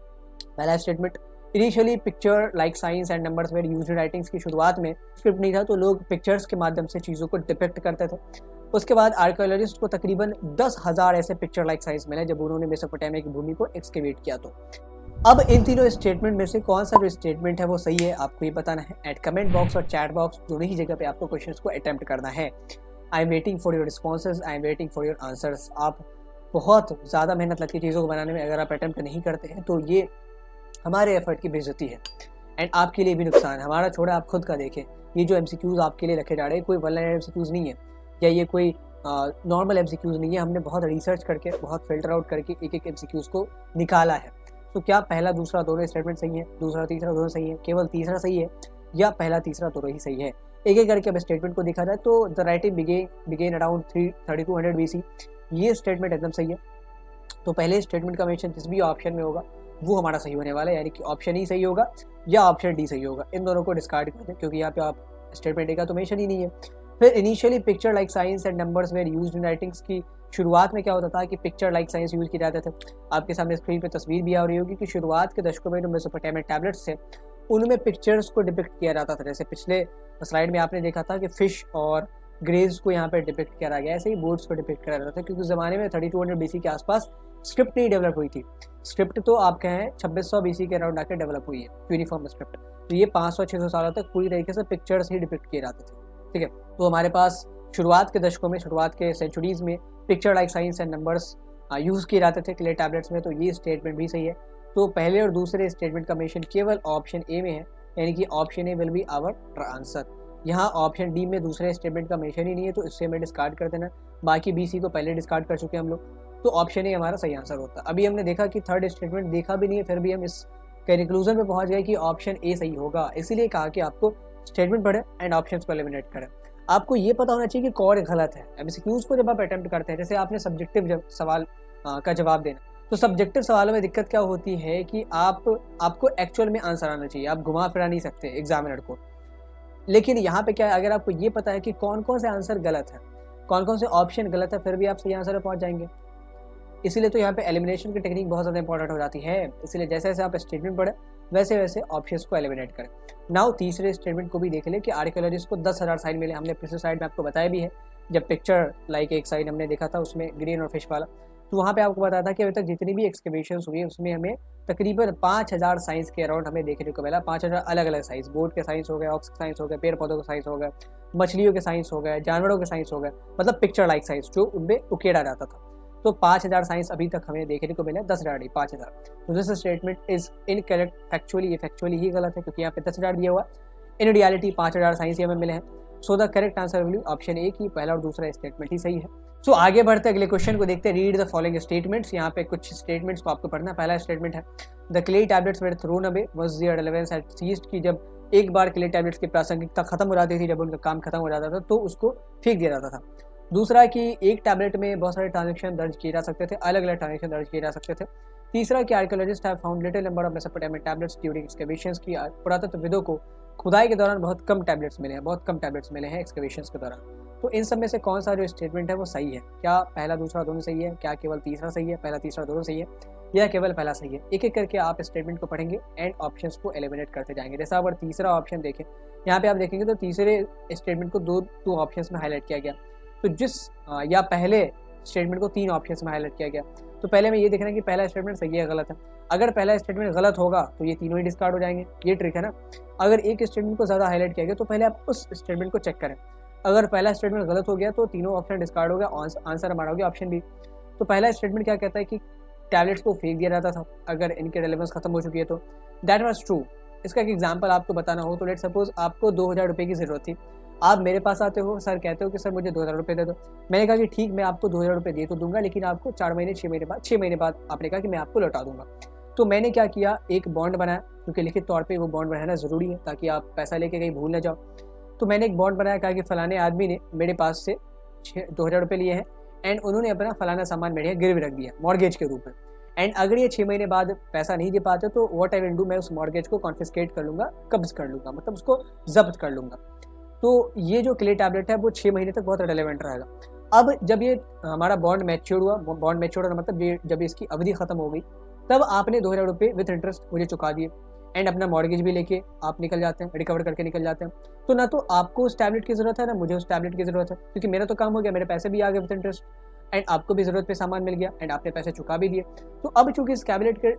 पहला statement. Initially picture like signs and numbers were used in writings, की शुरुआत में स्क्रिप्ट नहीं था तो लोग पिक्चर्स के माध्यम से चीज़ों को डिपिक्ट करते थे। उसके बाद आर्कियोलॉजिस्ट को तकरीबन 10,000 ऐसे पिक्चर लाइक साइंस मिले जब उन्होंने मेसोपोटामिया की भूमि को एक्सकेवेट किया। तो अब इन तीनों स्टेटमेंट में से कौन सा जो स्टेटमेंट है वो सही है, आपको ये बताना है। एट कमेंट बॉक्स और चैट बॉक्स दोनों ही जगह पे आपको क्वेश्चंस को अटेम्प्ट करना है। I am waiting for your responses, I am waiting for your answers. आप बहुत ज़्यादा मेहनत लगती है चीज़ों को बनाने में, अगर आप अटेम्प्ट नहीं करते हैं तो ये हमारे एफर्ट की बेइज्जती है एंड आपके लिए भी नुकसान है। हमारा छोड़ा, आप खुद का देखें, ये जो MCQs आपके लिए रखे जा रहे हैं कोई 1 लाइन MCQs नहीं है, या ये कोई नॉर्मल MCQs नहीं है। हमने बहुत रिसर्च करके, बहुत फिल्टर आउट करके एक एक MCQs को निकाला है। तो क्या पहला दूसरा दोनों स्टेटमेंट सही है, दूसरा तीसरा दोनों सही है, केवल तीसरा सही है, या पहला तीसरा दोनों ही सही है? एक एक करके अब स्टेटमेंट को देखा जाए तो the writing began around 3200 BC, ये स्टेटमेंट एकदम सही है। तो पहले स्टेटमेंट का मेंशन जिस भी ऑप्शन में होगा वो हमारा सही होने वाला है, यानी कि ऑप्शन ई सही होगा या ऑप्शन डी सही होगा। इन दोनों को डिस्कार्ड कर दें क्योंकि यहाँ पे आप स्टेटमेंट ए का तो मेंशन ही नहीं है। फिर initially picture like signs and numbers were used in writings, की शुरुआत में क्या होता था कि पिक्चर लाइक साइंस यूज़ किए जाते थे। आपके सामने स्क्रीन पे तस्वीर भी आ रही होगी कि शुरुआत के दशकों में जो मेसोपोटामियन टैबलेट्स थे उनमें पिक्चर्स को डिपिक्ट किया जाता था। जैसे पिछले स्लाइड में आपने देखा था कि फिश और ग्रेव्स को यहाँ पे डिपिक्ट करा गया, ऐसे ही बोर्ड्स को डिपिक्ट करा जाता था, क्योंकि उस ज़माने में 3200 BC के आसपास स्क्रिप्ट नहीं डेवलप हुई थी। स्क्रिप्ट तो आप कहें 2600 BC के अराउंड आकर डेवलप हुई है, यूनिफॉर्म स्क्रिप्ट। तो ये 500-600 सालों तक पूरी तरीके से पिक्चर्स ही डिपिक्ट किए जाते थे, ठीक है। तो हमारे पास शुरुआत के दशकों में, शुरुआत के सेंचुरीज़ में picture like signs and numbers use किए जाते थे क्ले टैबलेट्स में, तो ये स्टेटमेंट भी सही है। तो पहले और दूसरे स्टेटमेंट का मेंशन केवल ऑप्शन ए में है, यानी कि option A will be our answer. यहाँ ऑप्शन डी में दूसरे स्टेटमेंट का मेंशन ही नहीं है, तो इससे हमें डिस्कार्ड कर देना। बाकी BC तो पहले डिस्कार्ड कर चुके हैं हम लोग, तो ऑप्शन ए हमारा सही आंसर होता है। अभी हमने देखा कि थर्ड स्टेटमेंट देखा भी नहीं है, फिर भी हम इस कंक्लूजन पे पहुंच गए कि ऑप्शन ए सही होगा। इसीलिए कहा कि आपको स्टेटमेंट पढ़े एंड ऑप्शंस को एलिमिनेट करें। आपको ये पता होना चाहिए कि कौन गलत है। MCQs को जब आप अटेम्प्ट करते हैं, जैसे आपने सब्जेक्टिव सवाल का जवाब देना, तो सब्जेक्टिव सवालों में दिक्कत क्या होती है कि आपको एक्चुअल में आंसर आना चाहिए, आप घुमा फिरा नहीं सकते एग्जामिनर को। लेकिन यहाँ पे क्या है, अगर आपको ये पता है कि कौन कौन से आंसर गलत है, कौन कौन से ऑप्शन गलत है, फिर भी आप सही आंसर पर पहुँच जाएंगे। इसीलिए तो यहाँ पे एलिमिनेशन की टेक्निक बहुत ज़्यादा इंपॉर्टेंट हो जाती है। इसलिए जैसे जैसे आप स्टेटमेंट पढ़े वैसे वैसे ऑप्शंस को एलिमिनेट करें। नाउ तीसरे स्टेटमेंट को भी देख ले कि आर्कियोलॉजिस्ट को 10,000 साइन मिले। हमने पिछले साइड में आपको बताया भी है, जब पिक्चर लाइक एक साइड हमने देखा था उसमें ग्रीन और फिश वाला, तो वहाँ पे आपको बताया था कि अभी तक जितनी भी एक्सकवेशन हुई है उसमें हमें तकरीबन 5,000 साइंस के अराउंड हमें देखने को मिला। 5,000 अलग अलग साइंस, बोट के साइंस हो गए, ऑक्स के साइंस हो गए, पेड़ पौधों के साइंस हो गए, मछलियों के साइंस हो गए, जानवरों के साइंस हो गए, मतलब पिक्चर लाइक साइंस जो उनमें उकेड़ा जाता था। तो 5,000 साइंस अभी तक हमें देखने को मिले, 10,000 नहीं 5,000। तो this statement is incorrect factually, ये फैक्चुअली ही गलत है क्योंकि यहाँ पे 10,000 दिया हुआ, इन रियलिटी 5,000 साइंस हमें मिले हैं। So the correct answer will option A की पहला और दूसरा स्टेटमेंट ही सही है। सो आगे बढ़ते अगले क्वेश्चन को देखते हैं। Read the following statements. यहाँ पे कुछ स्टेटमेंट्स को आपको पढ़ना है। पहला स्टेटमेंट है the clay tablets were thrown away was their relevance had ceased, कि जब एक बार क्ले टैबलेट्स की प्रासंगिकता खत्म हो जाती थी, जब उनका काम खत्म हो जाता था तो उसको फेंक दिया जाता था। दूसरा कि एक टैबलेट में बहुत सारे ट्रांजेक्शन दर्ज किए जा सकते थे, अलग अलग ट्रांजेक्शन दर्ज किए जा सकते थे। तीसरा कि archaeologists have found little number of Mesopotamian tablets during excavations, की पुरातत्वविदों को खुदाई के दौरान बहुत कम टैबलेट्स मिले हैं, बहुत कम टैबलेट्स मिले हैं एक्सकवेशंस के दौरान। तो इन सब में से कौन सा जो स्टेटमेंट है वो सही है? क्या पहला दूसरा दोनों सही है? क्या केवल तीसरा सही है? पहला तीसरा दोनों सही है या केवल पहला सही है? एक एक करके आप स्टेटमेंट को पढ़ेंगे एंड ऑप्शंस को एलिमिनेट करते जाएंगे। जैसा अगर तीसरा ऑप्शन देखें, यहाँ पे आप देखेंगे तो तीसरे स्टेटमेंट को दो ऑप्शंस में हाईलाइट किया गया, तो जिस या पहले स्टेटमेंट को 3 ऑप्शंस में हाईलाइट किया गया। तो पहले में ये देखना है कि पहला स्टेटमेंट सही है गलत है। अगर पहला स्टेटमेंट गलत होगा तो ये तीनों ही डिस्कार्ड हो जाएंगे, ये ट्रिक है ना। अगर एक स्टेटमेंट को ज़्यादा हाईलाइट किया गया तो पहले आप उस स्टेटमेंट को चेक करें। अगर पहला स्टेटमेंट गलत हो गया तो तीनों ऑप्शन डिस्कार्ड हो गया, आंसर हमारा हो गया ऑप्शन बी। तो पहला स्टेटमेंट क्या कहता है कि टैबलेट्स को फेंक दिया जाता था अगर इनके रेलेवेंस खत्म हो चुकी है, तो दैट वाज ट्रू। इसका एक एग्जांपल आपको बताना हो तो लेट सपोज आपको 2,000 रुपये की ज़रूरत थी, आप मेरे पास आते हो, सर कहते हो कि सर मुझे 2,000 रुपये दे दो। मैंने कहा कि ठीक, मैं आपको 2,000 रुपये दे तो दूंगा, लेकिन आपको 4 महीने 6 महीने बाद आपने कहा कि मैं आपको लौटा दूंगा। तो मैंने क्या किया, एक बॉन्ड बनाया, क्योंकि लिखित तौर पे वो बॉन्ड बनाना ज़रूरी है ताकि आप पैसा लेके कहीं भूल ना जाओ। तो मैंने एक बॉन्ड बनाया, कहा कि फलाने आदमी ने मेरे पास से 2,000 रुपये लिए हैं एंड उन्होंने अपना फलाना सामान मेरे यहाँ गिरवी रख दिया मॉर्गेज के रूप में। एंड अगर ये 6 महीने बाद पैसा नहीं दे पाते तो व्हाट आई विल डू, मैं उस मॉर्गेज को कॉन्फिस्केट कर लूँगा, कब्ज कर लूँगा, मतलब उसको जब्त कर लूँगा। तो ये जो क्ले टैबलेट है वो 6 महीने तक बहुत रेलेवेंट रहेगा। अब जब ये हमारा बॉन्ड मैच्योर हुआ, बॉन्ड मैच्योर होना मतलब ये जब इसकी अवधि खत्म हो गई, तब आपने 2,000 रुपये विथ इंटरेस्ट मुझे चुका दिए एंड अपना मॉर्गेज भी लेके आप निकल जाते हैं, रिकवर करके निकल जाते हैं। तो ना तो आपको उस टैबलेट की ज़रूरत है ना मुझे उस टैबलेट की ज़रूरत है, क्योंकि मेरा तो काम हो गया, मेरे पैसे भी आ गए विथ इंटरेस्ट एंड आपको भी ज़रूरत पे सामान मिल गया एंड आपने पैसे चुका भी दिए। तो अब चूंकि इस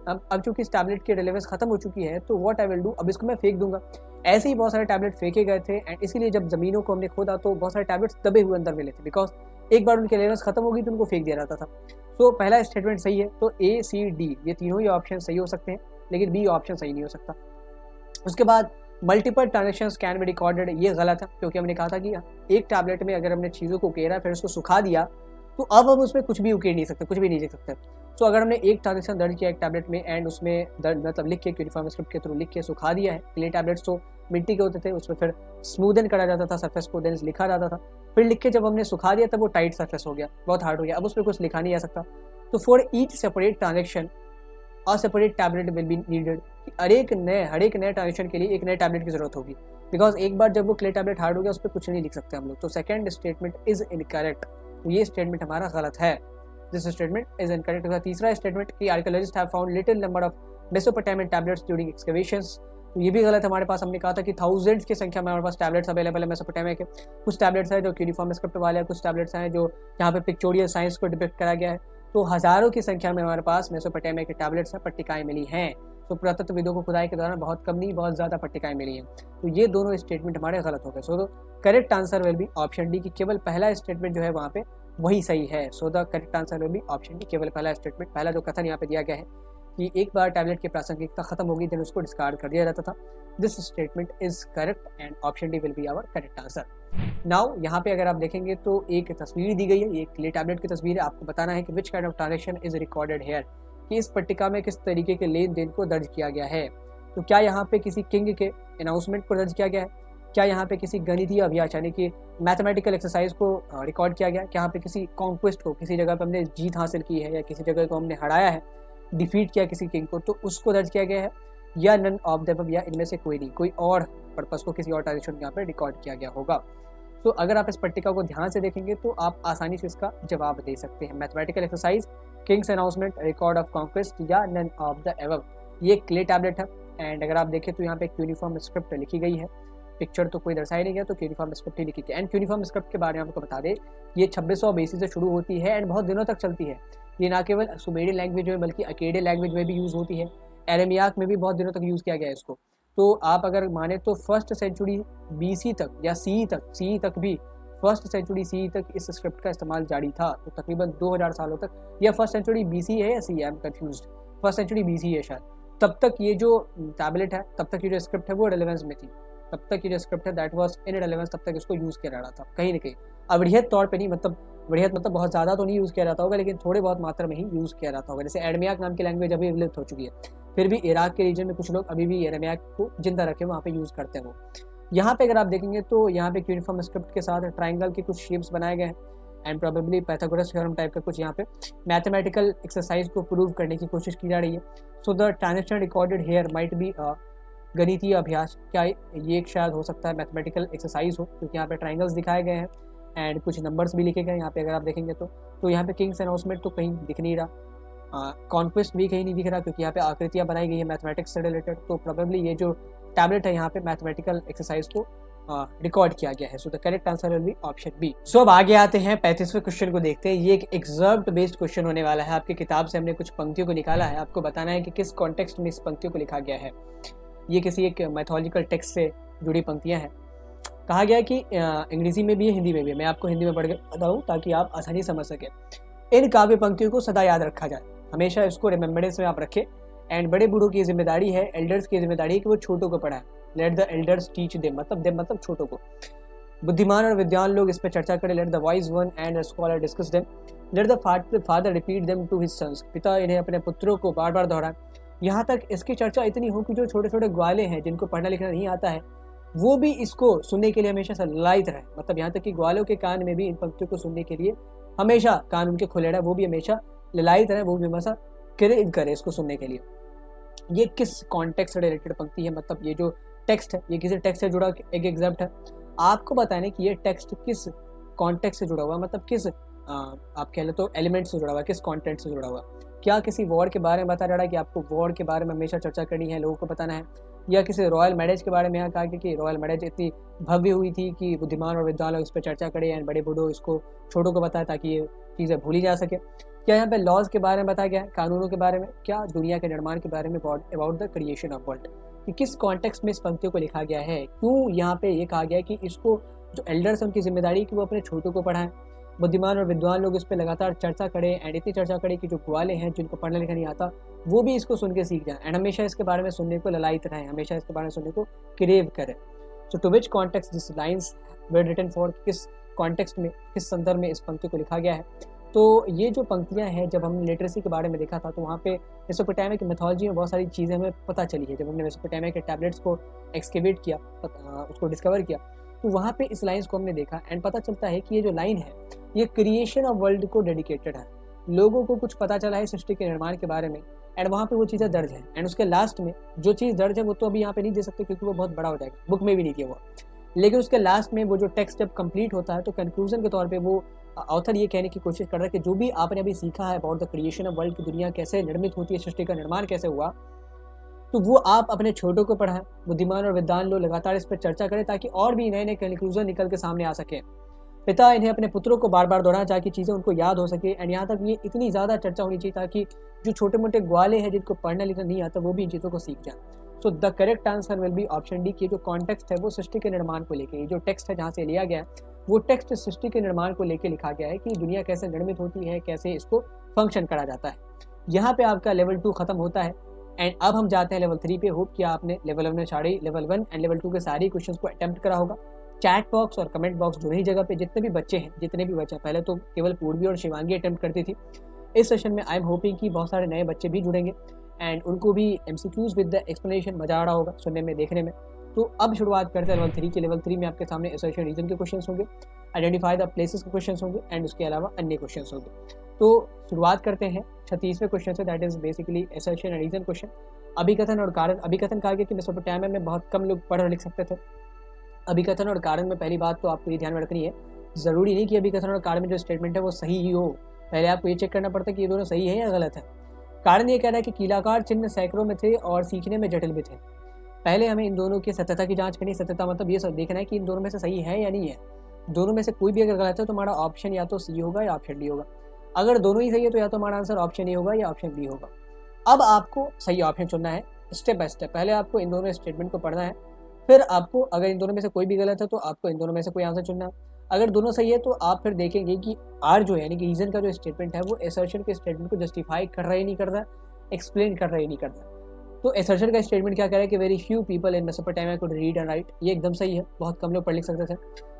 टैबलेट की रिलेवेंस खत्म हो चुकी है तो व्हाट आई विल डू, अब इसको मैं फेंक दूंगा। ऐसे ही बहुत सारे टैबलेट फेंके गए थे एंड इसीलिए जब ज़मीनों को हमने खोदा तो बहुत सारे टैबलेट्स दबे हुए अंदर मिले थे, बिकॉज एक बार उनकी रिलेवेंस खत्म हो गई तो उनको फेंक दिया जाता था। तो पहला स्टेटमेंट सही है, तो ए सी डी ये तीनों ही ऑप्शन सही हो सकते हैं, लेकिन बी ऑप्शन सही नहीं हो सकता। उसके बाद multiple transactions can be recorded, ये गलत है, क्योंकि हमने कहा था कि एक टैबलेट में अगर हमने चीज़ों को उकेरा फिर उसको सुखा दिया तो अब हम उसमें कुछ भी उकेर नहीं सकते, कुछ भी नहीं लिख सकते। तो अगर हमने एक ट्रांजेक्शन दर्ज किया एक टैबलेट में एंड उसमें मतलब लिख के यूनिफॉर्म स्क्रिप्ट के थ्रू लिख के सुखा दिया है, क्ले टैबलेट्स तो मिट्टी के होते थे, उसमें फिर स्मूदन करा जाता था सरफेस को, देन लिखा जाता था, फिर लिख के जब हमने सुखा दिया तब वो टाइट सरफेस हो गया, बहुत हार्ड हो गया, अब उसमें कुछ लिखा नहीं जा सकता। तो फॉर ईच सेपरेट ट्रांजेक्शन और separate tablet will be needed, हर एक नए ट्रांजेक्शन के लिए एक नए टैबलेट की जरूरत होगी, बिकॉज एक बार जब वो क्ले टैबलेट हार्ड हो गया उस पर कुछ नहीं लिख सकते हम लोग। तो सेकंड स्टेटमेंट इज इनकरेक्ट, तो ये स्टेटमेंट हमारा गलत है, दिस स्टेटमेंट इज इनकरेक्ट। तीसरा स्टेटमेंट कि archaeologists have found little number of Mesopotamian tablets during excavations, तो ये भी गलत है हमारे पास। हमने कहा था कि थाउजेंड्स की संख्या में हमारे पास टैबलेट्स अवेलेबल है मेसोपोटामिया के। कुछ टैबलेट्स हैं जो यूनिफॉर्म स्क्रिप्ट वाले हैं, कुछ टैबलेट्स हैं जो यहाँ पे पिक्चोरियल साइंस को डिपिक्ट करा गया है। तो हज़ारों की संख्या में हमारे पास मेसोपोटामिया के टैबलेट्स हैं, पट्टिकाएँ मिली हैं। तो पुरातत्वविदों को खुदाई के दौरान बहुत कम नहीं बहुत ज़्यादा पट्टिकाएँ मिली हैं। तो ये दोनों स्टेटमेंट हमारे गलत हो गए। So the correct answer will be option D, कि केवल पहला स्टेटमेंट जो है वहाँ पे वही सही है। So the correct answer will be option D, केवल पहला स्टेटमेंट, पहला जो कथन यहाँ पे दिया गया है कि एक बार टैबलेट की प्रासंगिकता खत्म होगी देन उसको डिस्कार्ड कर दिया जाता था, this statement is correct and option D will be our correct answer. Now यहाँ पे अगर आप देखेंगे तो एक तस्वीर दी गई है, ये क्ले टैबलेट की तस्वीर है। आपको बताना है कि which kind of transaction is recorded here, कि इस पट्टिका में किस तरीके के लेन देन को दर्ज किया गया है। तो क्या यहाँ पे किसी किंग के अनाउंसमेंट को दर्ज किया गया है, क्या यहाँ पे किसी गणितीय अभ्यास यानी कि मैथमेटिकल एक्सरसाइज को रिकॉर्ड किया गया है, क्या यहाँ पे किसी कॉन्क्वेस्ट को, किसी जगह पे हमने जीत हासिल की है या किसी जगह को हमने हराया है, डिफीट किया किसी किंग को, तो उसको दर्ज किया गया है, या नन ऑफ द अबव, या इनमें से कोई नहीं, कोई और पर्पस को किसी और ट्रांजेक्शन यहाँ पे रिकॉर्ड किया गया होगा। तो अगर आप इस पट्टिका को ध्यान से देखेंगे तो आप आसानी से इसका जवाब दे सकते हैं। Mathematical exercise, king's announcement, record of conquest या नन ऑफ द अबव। ये क्ले टैबलेट है एंड अगर आप देखें तो यहाँ पे एक यूनिफॉर्म स्क्रिप्ट लिखी गई है, पिक्चर तो कोई दर्शाया नहीं गया, तो यूनिफॉर्म स्क्रिप्ट ही लिखी गई। एंड यूनिफॉर्म स्क्रिप्ट के बारे में आपको बता दें, ये 2600 BC से शुरू होती है एंड बहुत दिनों तक चलती है। ये ना केवल सुमेरियन लैंग्वेज में बल्कि अकेडियन लैंग्वेज में भी यूज़ होती है, एरेमियाक में भी बहुत दिनों तक यूज़ किया गया है इसको। तो आप अगर माने तो फर्स्ट सेंचुरी BC तक या CE तक भी, फर्स्ट सेंचुरी CE तक इस स्क्रिप्ट का इस्तेमाल जारी था। तो तकरीबन 2000 सालों तक, या फर्स्ट सेंचुरी BC है या CE, I am confused, first century BC है शायद, तब तक ये जो टैबलेट है, तब तक ये जो स्क्रिप्ट है वो रेलेवेंस में थी, तब तक ये जो स्क्रिप्ट है दैट वाज इन रेलेवेंस, तब तक इसको यूज़ किया जा रहा था कहीं ना कहीं। अवृहत तौर पे नहीं, मतलब वृहत मतलब बहुत ज़्यादा तो नहीं यूज़ किया जाता होगा, लेकिन थोड़े बहुत मात्रा में ही यूज़ किया जाता होगा। जैसे एडमियाक नाम की लैंग्वेज अभी विलुप्त हो चुकी है, फिर भी इराक के रीजन में कुछ लोग अभी भी एडमियाक को जिंदा रखे वहाँ पे यूज़ करते हैं वो। यहाँ पे अगर आप देखेंगे तो यहाँ पे यूनिफॉर्म स्क्रिप्ट के साथ ट्राइंगल के कुछ शेप्स बनाए गए हैं and probably Pythagoras theorem type का कुछ यहाँ पे मैथमेटिकल एक्सरसाइज को प्रूव करने की कोशिश की जा रही है। So the transaction recorded here might be गणितीय अभ्यास, क्या ये एक शायद हो सकता है मैथमेटिकल एक्सरसाइज हो, क्योंकि यहाँ पे ट्राइंगल्स दिखाए गए हैं एंड कुछ नंबर्स भी लिखे गए हैं यहाँ पे अगर आप देखेंगे तो यहाँ पे किंग्स अनाउंसमेंट तो कहीं दिख नहीं रहा, कॉन्क्वेस्ट भी कहीं नहीं दिख रहा, क्योंकि यहाँ पे आकृतियाँ बनाई गई है मैथमेटिक्स से रिलेटेड। तो प्रोबेबली ये जो टैबलेट है यहाँ पे मैथमेटिकल एक्सरसाइज को रिकॉर्ड किया गया है। So the correct answer will be option B. So अब आगे आते हैं 35वें क्वेश्चन को देखते हैं। ये एक एग्जर्व्ड बेस्ड क्वेश्चन होने वाला है। आपकी किताब से हमने कुछ पंक्तियों को निकाला है, आपको बताना है कि किस कॉन्टेक्स्ट में इस पंक्तियों को लिखा गया है। ये किसी एक मैथोलॉजिकल टेक्स्ट से जुड़ी पंक्तियां हैं। कहा गया है कि अंग्रेजी में भी है, हिंदी में भी है। मैं आपको हिंदी में पढ़ के बताऊँ ताकि आप आसानी समझ सकें। इन काव्य पंक्तियों को सदा याद रखा जाए, हमेशा इसको रिमेम्बरेंस में आप रखें। एंड बड़े बूढ़ों की जिम्मेदारी है, एल्डर्स की जिम्मेदारी है कि वो छोटों को पढ़ाएं। Let the elders teach them, मतलब छोटों को। बुद्धिमान और विद्वान लोग इस पर चर्चा करें। Let the wise one and scholar discuss them. Let the father repeat them to his sons, पिता इन्हें अपने पुत्रों को बार बार दोहराएं। यहाँ तक इसकी चर्चा इतनी हो कि जो छोटे छोटे ग्वाले हैं जिनको पढ़ना लिखना नहीं आता है वो भी इसको सुनने के लिए हमेशा से ललायत रहे। मतलब यहाँ तक कि ग्वालों के कान में भी इन पंक्तियों को सुनने के लिए हमेशा कान उनके खुले रहे, वो भी हमेशा ललायत रहे, वो भी हमेशा क्रेव करे इसको सुनने के लिए। ये किस कॉन्टेक्स्ट से रिलेटेड पंक्ति है, मतलब ये जो टेक्स्ट है ये किसी टेक्स्ट से जुड़ा एक एग्जैम्प्ट है। आपको बताने कि ये टेक्स्ट किस कॉन्टेक्स्ट से जुड़ा हुआ, मतलब किस आप कह ले तो एलिमेंट से जुड़ा हुआ, किस कॉन्टेंट से जुड़ा हुआ। क्या किसी वॉर के बारे में बता रहा है कि आपको वॉर के बारे में हमेशा चर्चा करनी है, लोगों को बताना है, या किसी रॉयल मैरिज के बारे में यहाँ कहा कि रॉयल मैरिज इतनी भव्य हुई थी कि बुद्धिमान और विद्वान लोग इस पर चर्चा करें एंड बड़े बूढ़ों इसको छोटों को बताएं ताकि ये चीज़ें भूली जा सके। क्या यहाँ पे लॉज के बारे में बताया गया है, कानूनों के बारे में, क्या दुनिया के निर्माण के बारे में, about the creation of world, कि किस कॉन्टेक्स्ट में इस पंक्तियों को लिखा गया है। क्यों यहाँ पे ये कहा गया है कि इसको जो एल्डर्स हैं उनकी जिम्मेदारी है कि वो अपने छोटों को पढ़ाएं, बुद्धिमान और विद्वान लोग इस पर लगातार चर्चा करें एंड इतनी चर्चा करें कि जो ग्वाले हैं जिनको पढ़ना लिखना नहीं आता वो भी इसको सुन के सीख जाएं एंड हमेशा इसके बारे में सुनने को ललायत रहें, हमेशा इसके बारे में सुनने को क्रेव करें। So to which context this lines were written for, किस कॉन्टेक्स्ट में, किस संदर्भ में इस पंक्ति को लिखा गया है। तो ये जो पंक्तियाँ हैं, जब हमने लिटरेसी के बारे में देखा था तो वहाँ पे मेसोपोटामिया की मैथोलॉजी में बहुत सारी चीज़ें हमें पता चली है। जब हमने मेसोपोटामिया के टैबलेट्स को एक्सकेवेट किया, उसको डिस्कवर किया, तो वहाँ पे इस लाइन्स को हमने देखा एंड पता चलता है कि ये जो लाइन है ये क्रिएशन ऑफ वर्ल्ड को डेडिकेटेड है। लोगों को कुछ पता चला है सृष्टि के निर्माण के बारे में एंड वहाँ पे वो चीज़ें दर्ज है एंड उसके लास्ट में जो चीज़ दर्ज है वो तो अभी यहाँ पे नहीं दे सकते क्योंकि वो बहुत बड़ा हो जाएगा, बुक में भी नहीं दिया हुआ। लेकिन उसके लास्ट में वो जो टेक्स्ट जब कंप्लीट होता है तो कंक्लूजन के तौर पे वो ऑथर ये कहने की कोशिश कर रहा है कि जो भी आपने अभी सीखा है about the creation of world की दुनिया कैसे निर्मित होती है, सृष्टि का निर्माण कैसे हुआ, तो वो आप अपने छोटों को पढ़ाएं, बुद्धिमान और विद्वान लोग लगातार इस पर चर्चा करें ताकि और भी नए नए कंक्लूजन निकल के सामने आ सके। पिता इन्हें अपने पुत्रों को बार बार दोहराएं ताकि चीज़ें उनको याद हो सके एंड यहाँ तक ये इतनी ज़्यादा चर्चा होनी चाहिए ताकि जो छोटे मोटे ग्वाले हैं जिनको पढ़ना लिखना नहीं आता वो भी इन चीज़ों को सीख जाए। So the correct answer will be option D, कि जो कॉन्टेक्स्ट है वो सृष्टि के निर्माण को लेकर, ये जो टेक्स्ट है जहाँ से लिया गया है वो टेक्स्ट सृष्टि के निर्माण को लेकर लिखा गया है कि दुनिया कैसे निर्मित होती है, कैसे इसको फंक्शन करा जाता है। यहाँ पे आपका लेवल 2 खत्म होता है एंड अब हम जाते हैं लेवल 3 पे। होप किया आपने लेवल 1 में सारे लेवल 1 एंड लेवल 2 के सारे क्वेश्चंस को अटेम्प्ट करा होगा। चैट बॉक्स और कमेंट बॉक्स दोनों ही जगह पे जितने भी बच्चे हैं, पहले तो केवल पूर्वी और शिवांगी अटेम्प्ट करती थी, इस सेशन में आई एम होपिंग कि बहुत सारे नए बच्चे भी जुड़ेंगे एंड उनको भी MCQs विद द एक्सप्लेनेशन मजा आ रहा होगा सुनने में, देखने में। तो अब शुरुआत करते हैं लेवल 3 के। लेवल 3 में आपके सामने असर्शन रीजन के क्वेश्चन होंगे, आइडेंटिफाई द प्लेसेस के क्वेश्चन होंगे एंड उसके अलावा अन्य क्वेश्चन होंगे। तो शुरुआत करते हैं 36वें क्वेश्चन से, that is basically assertion and reason question. अभिकथन और कारण। अभिकथन कहा गया कि मेसोपोटामिया में बहुत कम लोग पढ़ और लिख सकते थे। अभिकथन और कारण में पहली बात तो आपको ये ध्यान में रखनी है, ज़रूरी नहीं कि अभिकथन और कारण में जो स्टेटमेंट है वो सही ही हो, पहले आपको ये चेक करना पड़ता है कि ये दोनों सही है या गलत है। कारण ये कह रहा है कि कीलाकार चिन्ह सैकड़ों में थे और सीखने में जटिल भी थे। पहले हमें इन दोनों की सत्यता की जांच करनी। सत्यता मतलब ये देखना है कि इन दोनों में से सही है या नहीं है। दोनों में से कोई भी अगर गलत है तो हमारा ऑप्शन या तो सी होगा या ऑप्शन डी होगा। अगर दोनों ही सही है तो या तो हमारा आंसर ऑप्शन ए होगा या ऑप्शन बी होगा। अब आपको सही ऑप्शन चुनना है स्टेप बाय स्टेप। पहले आपको इन दोनों स्टेटमेंट को पढ़ना है, फिर आपको अगर इन दोनों में से कोई भी गलत है तो आपको इन दोनों में से कोई आंसर चुनना है। अगर दोनों सही है तो आप फिर देखेंगे कि आर जो है यानी कि रीजन का जो स्टेटमेंट है वो असर्शन के स्टेटमेंट को जस्टिफाई कर रहा ही नहीं कर रहा, एक्सप्लेन कर रहा ही नहीं कर रहा। तो असर्शन का स्टेटमेंट क्या कह रहा है कि very few people in Mesopotamia could read and write. ये एकदम सही है, बहुत कम लोग पढ़ लिख सकते थे।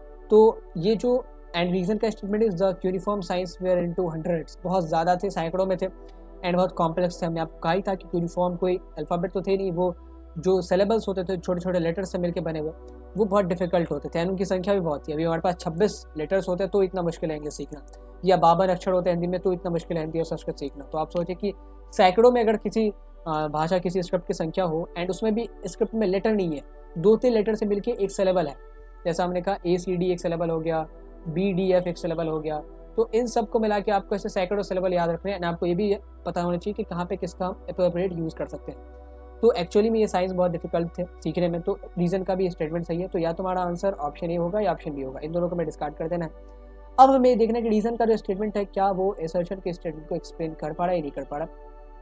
तो ये जो एंड रीजन का statement is the cuneiform signs were into hundreds, बहुत ज़्यादा थे, सैकड़ों में थे एंड बहुत कॉम्प्लेक्स थे। हमने आपको कहा ही था कि यूनिफॉर्म कोई अल्फ़ाबेट तो थे नहीं, वो जो सिलेबल्स होते थे छोटे छोटे लेटर्स से मिलकर बने हुए वो बहुत डिफिकल्ट होते थे एंड उनकी संख्या भी बहुत थी। अभी हमारे पास 26 लेटर्स होते हैं तो इतना मुश्किल है इंग्लिश सीखना, या 52 अक्षर होते हैं हिंदी में तो इतना मुश्किल है हिंदी और संस्कृत सीखना। तो आप सोचिए कि सैकड़ों में अगर किसी भाषा किसी स्क्रिप्ट की संख्या हो एंड उसमें भी स्क्रिप्ट में लेटर नहीं है, 2-3 लेटर से मिलके एक सिलेबल है, जैसा हमने कहा ACD एक सिलेबल हो गया, BDF एक सिलेबल हो गया, तो इन सब को मिला के आपको ऐसे सैकड़ों सिलेबल याद रखने हैं एंड आपको ये भी पता होना चाहिए कि कहाँ पे किसका एप्रोप्रिएट यूज़ कर सकते हैं। तो एक्चुअली में ये साइंस बहुत डिफिकल्ट थे सीखने में। तो रीजन का भी स्टेटमेंट सही है, तो या तुम्हारा आंसर ऑप्शन ए होगा या ऑप्शन बी होगा, इन दोनों को मैं डिस्कार्ड कर देना है। अब हमें ये देखना है कि रीजन का जो स्टेटमेंट है क्या वो असर्शन के स्टेटमेंट को एक्सप्लेन कर पा रहा है या नहीं कर पा रहा।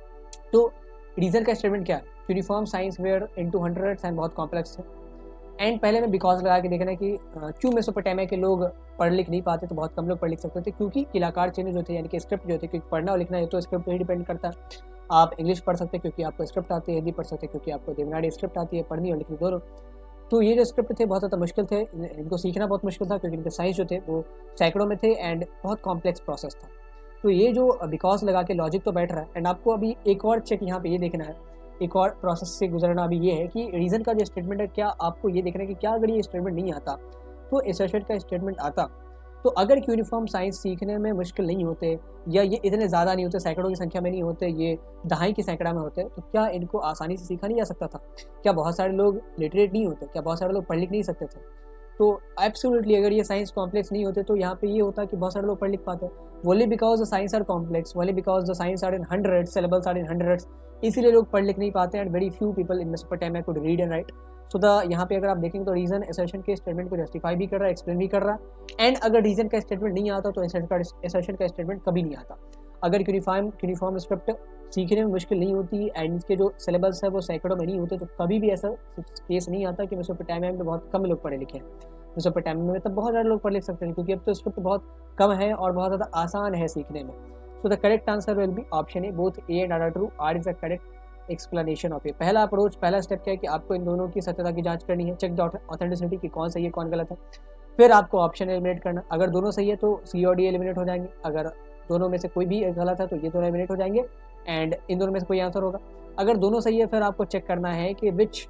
तो रीजन का स्टेटमेंट क्या है, cuneiform signs were into hundreds and बहुत कॉम्प्लेक्स है। एंड पहले में बिकॉज लगा के देखना है कि क्यों मेसोपोटामिया के लोग पढ़ लिख नहीं पाते, तो बहुत कम लोग पढ़ लिख सकते थे क्योंकि किलाकार चिन्ह जो थे यानी कि स्क्रिप्ट जो थे, क्योंकि पढ़ना और लिखना है तो स्क्रिप्ट पर ही डिपेंड करता है। आप इंग्लिश पढ़ सकते हैं क्योंकि आपको स्क्रिप्ट आती है, हिंदी पढ़ सकते हैं क्योंकि आपको देवनागरी स्क्रिप्ट आती है, पढ़नी और लिखनी दोनों। तो ये जो स्क्रिप्ट थे बहुत ज़्यादा मुश्किल थे, इनको सीखना बहुत मुश्किल था क्योंकि इनके साइंस जो थे वो सैकड़ों में थे एंड बहुत कॉम्प्लेक्स प्रोसेस था। तो ये जो बिकॉज लगा के लॉजिक तो बैठ रहा है एंड आपको अभी एक और चेक यहाँ पे ये देखना है, एक और प्रोसेस से गुजरना अभी ये है कि रीज़न का जो स्टेटमेंट है क्या आपको ये देखना है कि क्या अगर ये स्टेटमेंट नहीं आता तो असर्शन का स्टेटमेंट आता, तो अगर यूनिफॉर्म साइंस सीखने में मुश्किल नहीं होते या ये इतने ज़्यादा नहीं होते, सैकड़ों की संख्या में नहीं होते, ये दहाई की सैकड़ा में होते, तो क्या इनको आसानी से सीखा नहीं जा सकता था? क्या बहुत सारे लोग लिटरेट नहीं होते? क्या बहुत सारे लोग पढ़ लिख नहीं सकते थे? तो एब्सोल्युटली अगर ये साइंस कॉम्प्लेक्स नहीं होते तो यहाँ पे ये होता कि बहुत सारे लोग पढ़ लिख पाते। Only because the signs are complex, only because the signs are in hundreds, syllables are in hundreds, इसीलिए लोग पढ़ लिख नहीं पाते and very few people in Mesopotamia could read and write. So the यहाँ पे अगर आप देखेंगे तो रीजन असर्शन के स्टेटमेंट को जस्टिफाई भी कर रहा है, एक्सप्लेन भी कर रहा है एंड अगर रीजन का स्टेटमेंट नहीं आता तो असर्शन का स्टेटमेंट कभी नहीं आता। अगर यूनिफॉर्म स्क्रिप्ट सीखने में मुश्किल नहीं होती एंड इसके जो सिलेबस है वो सैकड़ों में नहीं होते तो कभी भी ऐसा केस नहीं आता कि मेसोपोटामिया में बहुत कम लोग पढ़े लिखे हैं। मेसोपोटामिया में तब बहुत ज़्यादा लोग पढ़ लिख सकते हैं क्योंकि अब तो स्क्रिप्ट बहुत कम है और बहुत ज़्यादा आसान है सीखने में। So the correct answer will be option A, both A and R true, R is the correct explanation of A. पहला अप्रोच, पहला स्टेप क्या है कि आपको इन दोनों की सत्यता की जांच करनी है, चेक द ऑथेंटिसिटी कि कौन सही है कौन गलत है। फिर आपको ऑप्शन एलिमिनेट करना, अगर दोनों सही है तो सी और डी एलिमिनेट हो जाएंगे, अगर दोनों में से कोई भी गलत है तो ये दोनों एलिमिनेट हो जाएंगे एंड इन दोनों में से कोई आंसर होगा। अगर दोनों सही है फिर आपको चेक करना है कि विच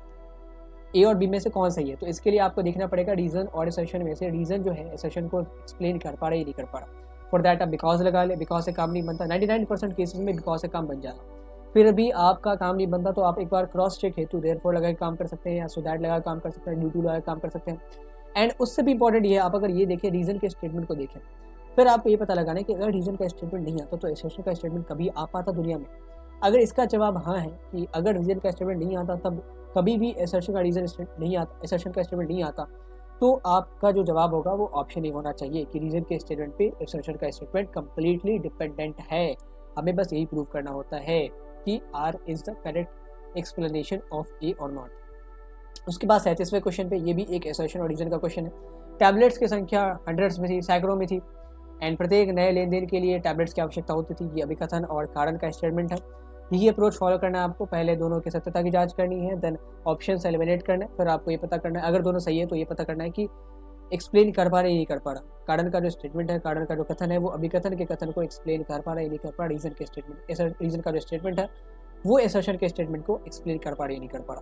ए और बी में से कौन सही है। तो इसके लिए आपको देखना पड़ेगा रीजन और असर्शन में से रीजन जो है असर्शन को एक्सप्लेन कर पा रहा है या नहीं कर पा रहा। फॉर दैट आप बिकॉज लगा ले, बिकॉज से काम नहीं बनता, 99% केसेस में बिकॉज से काम बन जाएगा। फिर भी आपका काम नहीं बनता तो आप एक बार क्रॉस चेक हेतु देयरफॉर लगा के काम कर सकते हैं या सो दैट लगा काम कर सकते हैं, ड्यू टू लगा काम कर सकते हैं। एंड उससे भी इंपॉर्टेंट ये है, आप अगर ये देखें रीजन के स्टेटमेंट को देखें फिर आपको ये पता लगाना है कि अगर रीजन का स्टेटमेंट नहीं आता तो असर्शन का स्टेटमेंट कभी आ पाता दुनिया में। अगर इसका जवाब हाँ है कि अगर रीजन का स्टेटमेंट नहीं आता तब कभी भी असर्शन का रीजन नहीं आता, असर्शन का स्टेटमेंट नहीं आता, तो आपका जो जवाब होगा वो ऑप्शन ए होना चाहिए कि रीजन के स्टेटमेंट पे असर्शन का स्टेटमेंट कंप्लीटली डिपेंडेंट है। हमें बस यही प्रूव करना होता है कि R is the correct explanation of A और नॉट। उसके बाद 37वें क्वेश्चन पे ये भी एक असर्शन और रीजन का क्वेश्चन है। टैबलेट्स की संख्या हंड्रेड्स में थी, सैकड़ों में थी एंड प्रत्येक नए लेन देन के लिए टैबलेट्स की आवश्यकता होती थी। ये अभिकथन और कारण का स्टेटमेंट है। यही अप्रोच फॉलो करना है आपको, पहले दोनों की सत्यता की जांच करनी है, देन ऑप्शन एलिमिनेट करना है, फिर आपको ये पता करना है अगर दोनों सही है तो ये पता करना है कि एक्सप्लेन कर पा रहे नहीं कर पा रहा। कारण का जो स्टेटमेंट है, कारण का जो कथन है वो अभिकथन के कथन को एक्सप्लेन कर पा रहा है नहीं कर पा रहा। रीजन के स्टेटमेंट, रीजन का जो स्टेटमेंट है वो असर्शन के स्टेटमेंट को एक्सप्लेन कर पा रही नहीं कर पा रहा।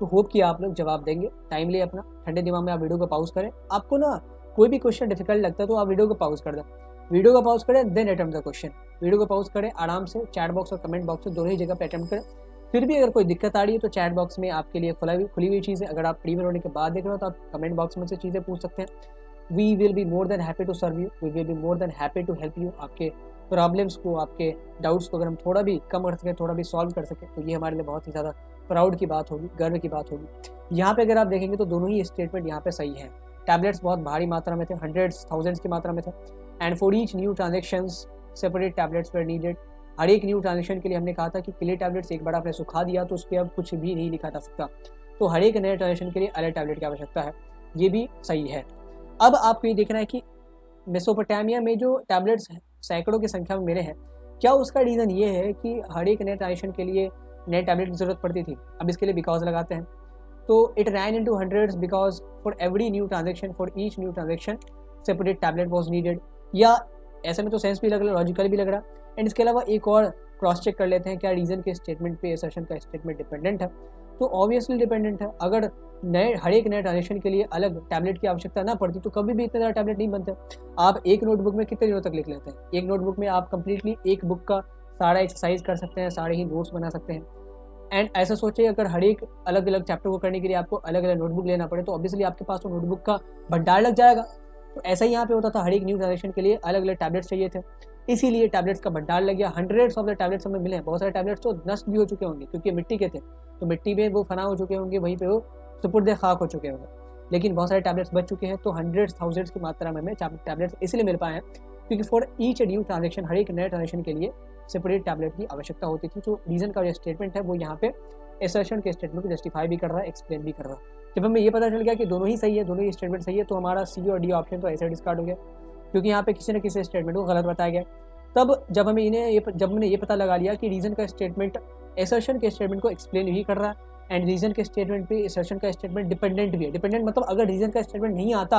तो होप कि आप लोग जवाब देंगे। टाइमली अपना ठंडे दिमाग में आप वीडियो को पॉज करें। आपको ना कोई भी क्वेश्चन डिफिकल्ट लगता है तो आप वीडियो को पॉज कर दें, वीडियो को पॉज करें then attempt the question. Video को पॉज करें आराम से, चैट बॉक्स और कमेंट बॉक्स में दोनों ही जगह पे अटेम्प्ट करें। फिर भी अगर कोई दिक्कत आ रही है तो चैट बॉक्स में आपके लिए खुली हुई चीज़ है। अगर आप प्रीमियर होने के बाद देख रहे हो तो आप कमेंट बॉक्स में से चीज़ें पूछ सकते हैं। We will be more than happy to serve you, we will be more than happy to help you. आपके प्रॉब्लम्स को, आपके डाउट्स को अगर हम थोड़ा भी कम कर सकें, थोड़ा भी सॉल्व कर सकें तो ये हमारे लिए बहुत ही ज़्यादा प्राउड की बात होगी, गर्व की बात होगी। यहाँ पे अगर आप देखेंगे तो दोनों ही स्टेटमेंट यहाँ पे सही है। टैबलेट्स बहुत भारी मात्रा में थे, हंड्रेड्स थाउजेंड्स की मात्रा में थे। And for each new transactions separate tablets were needed. हर एक न्यू ट्रांजेक्शन के लिए हमने कहा था कि क्लियर टैबलेट्स एक बार आपने सुखा दिया तो उस पर अब कुछ भी नहीं लिखा जा सकता, तो हर एक नए ट्रांजेक्शन के लिए अलग टैबलेट की आवश्यकता है। ये भी सही है। अब आपको ये देखना है कि मेसोपोटामिया में जो टैबलेट्स सैकड़ों की संख्या में मिले हैं, क्या उसका रीज़न ये है कि हर एक नए ट्रांजेक्शन के लिए नए टैबलेट की ज़रूरत पड़ती थी? अब इसके लिए बिकॉज लगाते हैं तो it ran into hundreds because for every new transaction, for each new transaction separate tablet was needed. या ऐसे में तो सेंस भी लग रहा, लॉजिकल भी लग रहा। एंड इसके अलावा एक और क्रॉस चेक कर लेते हैं, क्या रीज़न के स्टेटमेंट पे असर्शन का स्टेटमेंट डिपेंडेंट है? तो ऑब्वियसली डिपेंडेंट है। अगर हर एक नए ट्रांजेक्शन के लिए अलग टैबलेट की आवश्यकता ना पड़ती तो कभी भी इतने ज़्यादा टैबलेट नहीं बनते। आप एक नोटबुक में कितने दिनों तक लिख लेते हैं? एक नोटबुक में आप कंप्लीटली एक बुक का सारा एक्सरसाइज कर सकते हैं, सारे ही नोट्स बना सकते हैं। एंड ऐसा सोचिए अगर हर एक अलग अलग चैप्टर को करने के लिए आपको अलग अलग नोटबुक लेना पड़े तो ऑब्वियसली आपके पास वो नोटबुक का भंडार लग जाएगा। तो ऐसा ही यहाँ पे होता था, हर एक न्यू ट्रांजेक्शन के लिए अलग अलग टैबलेट्स चाहिए थे, इसीलिए टैबलेट्स का भंडार लग गया। हंड्रेड्स ऑफ द टैबलेट्स हमें मिले हैं। बहुत सारे टैबलेट्स तो नष्ट भी हो चुके होंगे क्योंकि मिट्टी के थे, तो मिट्टी में वो फना हो चुके होंगे, वहीं पे वो सुपुर्द खाक हो चुके होंगे। लेकिन बहुत सारे टैबलेट्स बच चुके हैं, तो हंड्रेड्स थाउजेंड्स की मात्रा में हमें टैबलेट्स इसलिए मिल पाए हैं क्योंकि फॉर ईच न्यू ट्रांजेक्शन, हर एक नए ट्रांजेक्शन के लिए सेपरेट टैबलेट की आवश्यकता होती थी। तो रीज़न का जो स्टेटमेंट है वो यहाँ पे असर्शन के स्टेटमेंट को जस्टिफाई भी कर रहा है, एक्सप्लेन भी कर रहा है। जब हमें ये पता चल गया कि दोनों ही सही है, दोनों ही स्टेटमेंट सही है, तो हमारा सी और डी ऑप्शन तो ऐसे डिस्कार्ड हो गया क्योंकि यहाँ पे किसी न किसी स्टेटमेंट को गलत बताया गया। तब जब हमने ये पता लगा लिया कि रीज़न का स्टेटमेंट असर्शन के स्टेटमेंट को एक्सप्लेन भी कर रहा है एंड रीज़न के स्टेटमेंट पे असर्शन का स्टेटमेंट डिपेंडेंट भी है। डिपेंडेंट मतलब अगर रीज़न का स्टेटमेंट नहीं आता,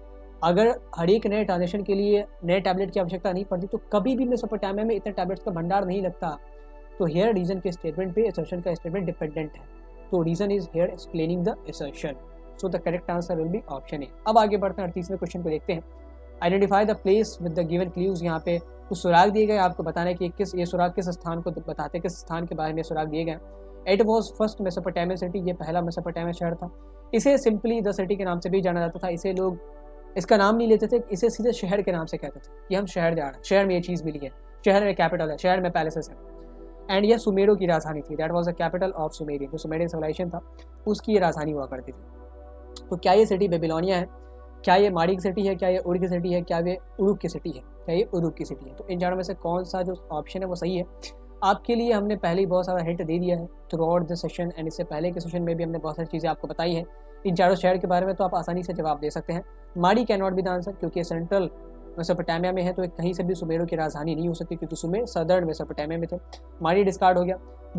अगर हर एक नए ट्रांजेक्शन के लिए नए टैबलेट की आवश्यकता नहीं पड़ती तो कभी भी मेसोपोटामिया में इतने टैबलेट्स का भंडार नहीं लगता। तो हेयर रीज़न के स्टेटमेंट पे असर्शन का स्टेटमेंट डिपेंडेंट है, तो reason is here explaining the assertion. So the correct answer will be option A. अब आगे बढ़ते हैं 38वें क्वेश्चन को देखते हैं। Identify the place with the given clues. यहाँ पे कुछ सुराग दिए गए, आपको बताना है कि ये सुराग किस स्थान को बताते हैं, किस स्थान के बारे में सुराग दिए गए। It was first Mesopotamian city, ये पहला मेसोपोटामियन शहर था। इसे सिंपली द सिटी के नाम से भी जाना जाता था। इसे लोग इसका नाम नहीं लेते थे, इसे सीधे शहर के नाम से कहते थे कि हम शहर जा रहे हैं, शहर में ये चीज़ मिली है, शहर में कैपिटल है, शहर में पैलेसेस है। एंड यह सुमेरों की राजधानी थी। That was the capital of Sumerian, जो सुमेरियन सिविलाइजेशन था उसकी ये राजधानी हुआ करती थी। तो क्या ये सिटी बेबीलोनिया है, क्या ये माड़ी की सिटी है, क्या ये उड़ की सिटी है, क्या ये उरुक की सिटी है, क्या ये उरुक की सिटी है? तो इन चारों में से कौन सा जो ऑप्शन है वो सही है? आपके लिए हमने पहले ही बहुत सारा हिंट दे दिया है throughout the session and इससे पहले के सेशन में भी हमने बहुत सारी चीज़ें आपको बताई है इन चारों शहर के बारे में, तो आप आसानी से जवाब दे सकते हैं। Mari can not be the answer क्योंकि सेंट्रल मेसोपोटामिया में है, तो कहीं से भी सुमेरों की राजधानी नहीं हो सकती क्योंकि सुमेर सदर्न मेसोपोटामिया में थे। माड़ी डिस्कार्ड हो गया।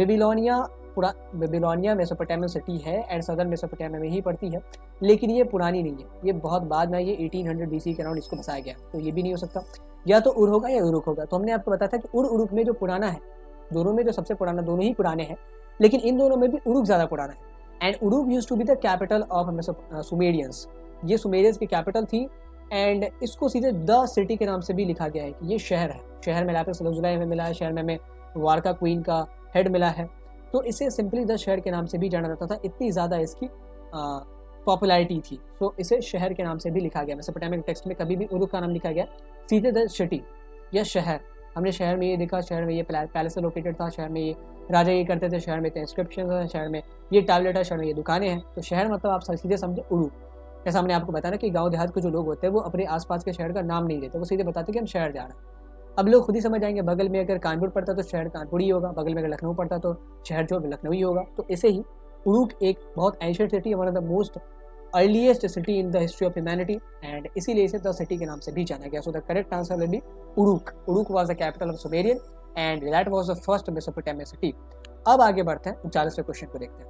बेबीलोनिया मेसोपोटामियन सिटी है एंड सदर्न मेसोपोटामिया में ही पड़ती है, लेकिन ये पुरानी नहीं है, ये बहुत बाद में, ये 1800 BC के अराउंड इसको बसाया गया, तो ये भी नहीं हो सकता। या तो उर होगा या उरुक होगा। तो हमने आपको बताया था कि उरुक में जो पुराना है, दोनों में जो सबसे पुराना, दोनों ही पुराने हैं, लेकिन इन दोनों में भी उरुक ज़्यादा पुराना है। And Uruk used to be the capital of Sumerians, ये सुमेरियंस की कैपिटल थी। एंड इसको सीधे द सिटी के नाम से भी लिखा गया है कि ये शहर है। शहर में लैपिस लजुलाई में मिला है, शहर में हमें वारका क्वीन का हेड मिला है, तो इसे सिंपली द शहर के नाम से भी जाना जाता था, इतनी ज़्यादा इसकी पॉपुलैरिटी थी। तो इसे शहर के नाम से भी लिखा गया। मेसोपोटामिक टेक्स्ट में कभी भी उरुक का नाम लिखा गया, सीधे द सिटी या शहर। हमने शहर में ये देखा, शहर में ये पैलेस लोकेटेड था, शहर में ये राजा ये करते थे, शहर में इंस्क्रिप्शन है, शहर में ये टैबलेट है, शहर में ये दुकानें हैं। तो शहर मतलब आप सीधे समझे उरुक। जैसा हमने आपको बताया कि गांव देहात के जो लोग होते हैं वो अपने आसपास के शहर का नाम नहीं लेते, वो सीधे बताते कि हम शहर जा रहे हैं। अब लोग खुद ही समझ आएंगे, बगल में अगर कानपुर पड़ता तो शहर कानपुर ही होगा, बगल में अगर लखनऊ पड़ता तो शहर जो लखनऊ ही होगा। तो ऐसे ही उरुक एक बहुत एंशिएंट सिटी है, one of the most earliest city in the history of humanity, and इसीलिए इसे द सिटी के नाम से भी जाना गया। So the correct answer will be Uruk. Uruk was the capital of Sumerian and that was the first Mesopotamian city. अब आगे बढ़ते हैं 40वें क्वेश्चन को देखते हैं।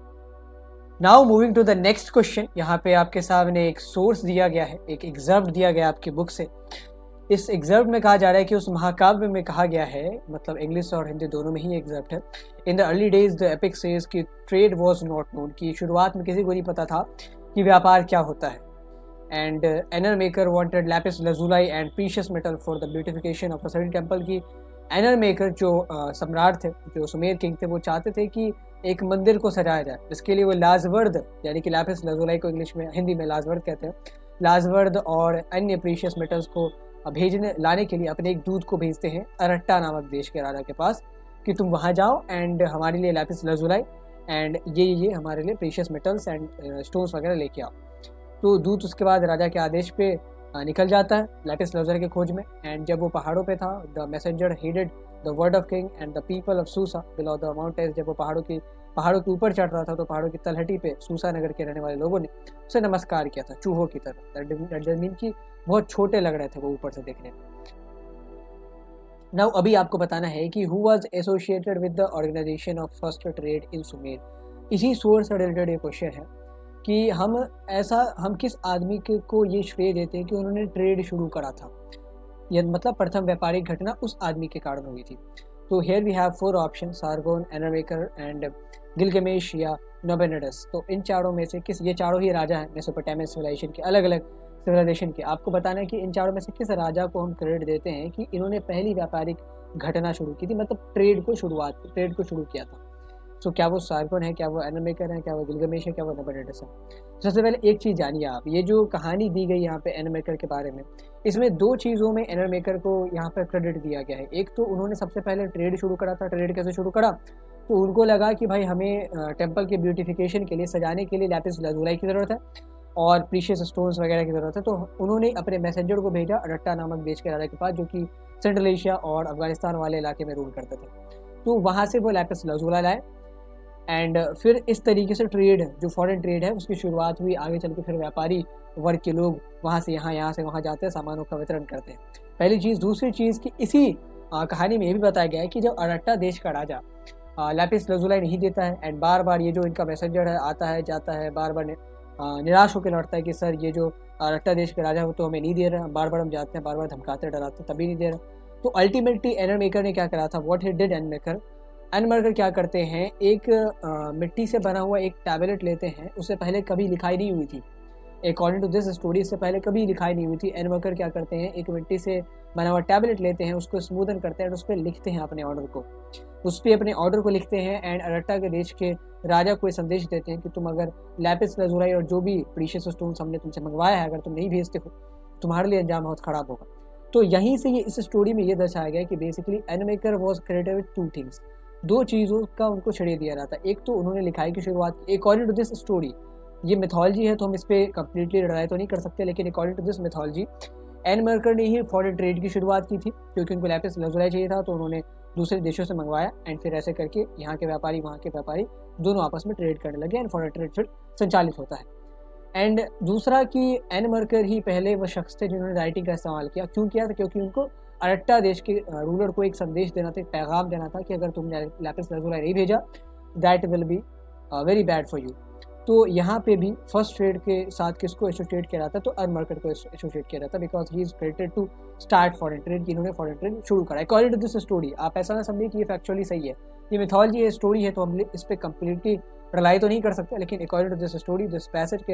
Now moving to the next question. यहाँ पे आपके सामने एक सोर्स दिया गया है, एक एग्जर्प्ट दिया गया आपकी बुक से। इस एग्जर्प्ट में कहा जा रहा है कि उस महाकाव्य में कहा गया है, मतलब इंग्लिश और हिंदी दोनों में ही एग्जर्प्ट है, in the early days the epic says कि ट्रेड वाज नॉट नोन, कि शुरुआत में किसी को नहीं पता था कि व्यापार क्या होता है। And Enmerkar wanted lapis lazuli and precious metal for the beautification of a temple, की एनर मेकर जो सम्राट थे, जो सुमेर किंग थे, वो चाहते थे कि एक मंदिर को सजाया जाए। इसके लिए वो लाजवर्द यानी कि लैपिस लजुलाई को इंग्लिश में हिंदी में लाजवर्द कहते हैं, लाजवर्द और अन्य प्रीशियस मेटल्स को लाने के लिए अपने एक दूत को भेजते हैं अरट्टा नामक देश के राजा के पास कि तुम वहाँ जाओ एंड हमारे लिए लैपिस लजुलाई एंड ये हमारे लिए प्रीशियस मेटल्स एंड स्टोन्स वगैरह लेके आओ। तो दूत उसके बाद राजा के आदेश पे निकल जाता है लैपिस लजुलाई के खोज में। एंड जब वो पहाड़ों पे था, the messenger heeded the word of king and the people of Susa below the mountains, जब वो पहाड़ों के ऊपर चढ़ रहा था तो पहाड़ों की तलहटी पे सूसा नगर के रहने वाले लोगों ने उसे नमस्कार किया था चूहों की तरह। दैट मीन कि बहुत छोटे लग रहे थे वो ऊपर से देखने में। नाउ अभी आपको बताना है कि who was associated with the organisation of first trade in Sumer. इसी सोर्स से रिलेटेड ये क्वेश्चन है कि हम किस आदमी को ये श्रेय देते हैं कि उन्होंने ट्रेड शुरू करा था, यह मतलब प्रथम व्यापारिक घटना उस आदमी के कारण हुई थी। तो here we have 4 option, Sargon, Enmerkar and Gilgamesh या नोबेनेडस। तो इन चारों में से ये चारों ही राजा हैं मेसोपोटामियन सिविलाइजेशन के, अलग अलग सिविलाइजेशन के। आपको बताना है कि इन चारों में से किस राजा को हम क्रेडिट देते हैं कि इन्होंने पहली व्यापारिक घटना शुरू की थी, मतलब ट्रेड को शुरू किया था। तो क्या वो सारगोन है, क्या वो एनरमेकर है, क्या वो गिलगमेश है, क्या वो नोबेनेडस है। सबसे पहले एक चीज़ जानिए आप, ये जो कहानी दी गई यहाँ पे एनरमेकर के बारे में, इसमें 2 चीज़ों में एनरमेकर को यहाँ पे क्रेडिट दिया गया है। एक तो उन्होंने सबसे पहले ट्रेड शुरू करा था। ट्रेड कैसे शुरू करा, तो उनको लगा कि भाई हमें टेम्पल के ब्यूटिफिकेशन के लिए, सजाने के लिए लैपिस लजुलाई की ज़रूरत है और प्रीशियस स्टोन्स वगैरह की ज़रूरत है। तो उन्होंने अपने मैसेंजर को भेजा अरट्टा नामक देश के राजा के पास, जो कि सेंट्रल एशिया और अफगानिस्तान वाले इलाके में रूल करते थे। तो वहाँ से वो लैपिस लजुलाई लाए एंड फिर इस तरीके से ट्रेड, जो फॉरेन ट्रेड है, उसकी शुरुआत हुई। आगे चल के फिर व्यापारी वर्ग के लोग वहाँ से यहाँ से वहाँ जाते हैं, सामानों का वितरण करते हैं। पहली चीज़। दूसरी चीज़ कि इसी कहानी में ये भी बताया गया है कि जब अरट्टा देश का राजा लैपिस लजुलाई नहीं देता है एंड बार बार ये जो इनका मैसेंजर है आता है जाता है, बार बार निराश होकर लौटता है कि सर ये जो अरट्टा देश के राजा है वो तो हमें नहीं दे रहा, बार बार हम जाते हैं, बार बार धमकाते डराते तभी नहीं दे रहा। तो अल्टीमेटली एनरमेकर ने क्या करा था, व्हाट ही डिड एनरमेकर क्या करते हैं, एक मिट्टी से बना हुआ एक टैबलेट लेते हैं, उससे पहले कभी लिखाई नहीं हुई थी। अकॉर्डिंग टू दिस स्टोरी इससे पहले कभी लिखाई नहीं हुई थी। एनरमेकर क्या करते हैं, एक मिट्टी से बना हुआ टैबलेट लेते हैं, उसको स्मूदन करते हैं और उस पर लिखते हैं अपने ऑर्डर को, लिखते हैं एंड अरट्टा के देश के राजा को ये संदेश देते हैं कि तुम अगर लैपिस लजुलाई और जो भी प्रीशियस स्टोन्स हमने तुमसे मंगवाया है, अगर तुम नहीं भेजते हो तुम्हारे लिए अंजाम बहुत खराब होगा। तो यहीं से ये इस स्टोरी में ये दर्शाया गया कि basically Enmerkar was credited with 2 things. 2 चीज़ों का उनको श्रेय दिया जाता है। एक तो उन्होंने लिखाई की शुरुआत की। अकॉर्डिंग टू दिस स्टोरी, ये मिथोलॉजी है तो हम इस पर कम्प्लीटली लड़ाई तो नहीं कर सकते, लेकिन according to this mythology Enmerkar ने ही फॉरेन ट्रेड की शुरुआत की थी, क्योंकि उनको लैपिस लजुलाई चाहिए था तो उन्होंने दूसरे देशों से मंगवाया एंड फिर ऐसे करके यहाँ के व्यापारी वहाँ के व्यापारी दोनों आपस में ट्रेड करने लगे एंड फॉरेन ट्रेड फिर संचालित होता है। एंड दूसरा कि एनरमेकर ही पहले वो शख्स थे जिन्होंने राइटिंग का इस्तेमाल किया। क्यों किया था, क्योंकि उनको अरट्टा देश के रूलर को एक संदेश देना था, एक पैगाम देना था कि अगर तुमने लैपिस लजुलाई नहीं भेजा that will be very bad for you. तो यहाँ पे भी फर्स्ट ट्रेड के साथ किसको एसोसिएट किया जाता है, तो एनरमेकर को एसोसिएट किया जाता है, because he is credited to start foreign trade, कि इन्होंने फॉरेन ट्रेड शुरू करा। अकॉर्डिंग टू दिस स्टोरी, आप ऐसा ना समझिए कि ये फैक्चुअली सही है, ये मिथोलॉजी है, स्टोरी है, तो हम इस पर कम्प्लीटली रिलाई तो नहीं कर सकते, लेकिन according to this story, this passage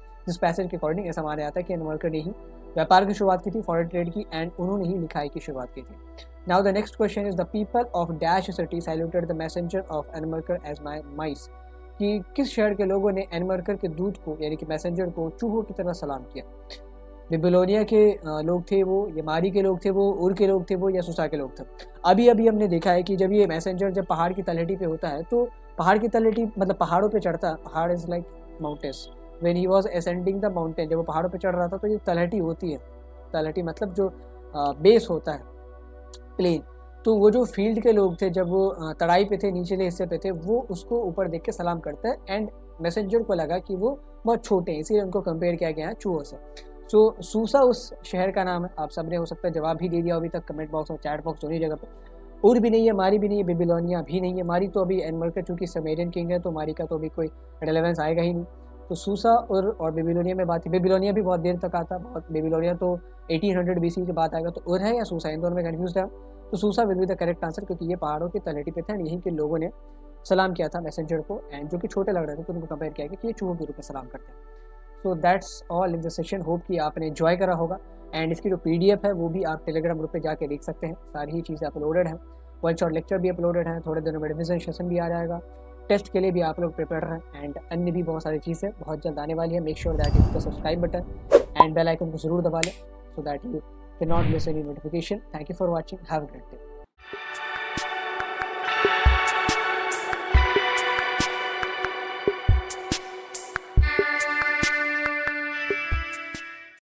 के अकॉर्डिंग ऐसा माना जाता है कि एनरमेकर ने ही व्यापार की शुरुआत की थी, फॉरेन ट्रेड की, एंड उन्होंने ही लिखाई की शुरुआत की थी। Now the next question is the people of dash city saluted the messenger of Enmerkar as mice, कि किस शहर के लोगों ने एनरमेकर के दूत को यानी कि मैसेंजर को चूहों की तरह सलाम किया। बेबीलोनिया के लोग थे वो, यमारी के लोग थे वो, उर के लोग थे वो, या सुसा के लोग थे। अभी हमने देखा है कि जब ये मैसेंजर जब पहाड़ की तलहटी पे होता है तो पहाड़ की तलहटी मतलब पहाड़ों पे चढ़ता है, पहाड़ is like mountains, when he was ascending the mountain, जब वो पहाड़ों पे चढ़ रहा था तो ये तलहटी होती है, तलहटी मतलब जो बेस होता है प्लेन, तो वो जो फील्ड के लोग थे जब वो तराई पे थे, निचले हिस्से पे थे, वो उसको ऊपर देख के सलाम करते हैं एंड मैसेंजर को लगा कि वो बहुत छोटे हैं, इसीलिए उनको कंपेयर किया गया है चूहों से। सो सूसा उस शहर का नाम है। आप सबने हो सकता है जवाब भी दे दिया अभी तक कमेंट बॉक्स और चैट बॉक्स दोनों जगह पे। उर भी नहीं है, मारी भी नहीं है, बेबीलोनिया भी नहीं है। मारी तो अभी एनरमेकर चूँकि समेरियन किंग है तो मारी का तो अभी कोई रेलेवेंस आएगा ही नहीं। तो सूसा और बेबीलोनिया में बात है। बेबीलोनिया भी बहुत देर तक आता, बहुत बेबीलोनिया तो 1800 BC के बाद आएगा। तो उर है या सूसा, इन दोनों में कन्फ्यूज है। तो Susa will be the correct answer, क्योंकि ये पहाड़ों की तलहटी पे थे एंड यहीं के लोगों ने सलाम किया था मैसेंजर को, एंड जो कि छोटे लग रहे थे तो उनको कंपेयर किया गया कि ये चूहों के रूप में सलाम करते हैं। So that's all in the session. Hope कि आपने एंजॉय करा होगा, एंड इसकी जो PDF है वो भी आप टेलीग्राम ग्रुप पे जाके देख सकते हैं। सारी ही चीज़ें अपलोडेड हैं, वन शॉट लेक्चर भी अपलोडेड हैं, थोड़े दिनों में रिविजन सेशन भी आ जाएगा, टेस्ट के लिए भी आप लोग प्रिपेयर रहें, एंड अन्य भी बहुत सारी चीज़ें बहुत जल्द आने वाली है। Make sure that you the subscribe button and bell icon को ज़रूर दबा लें, so that you can not miss any notification. Thank you for watching, have a great day.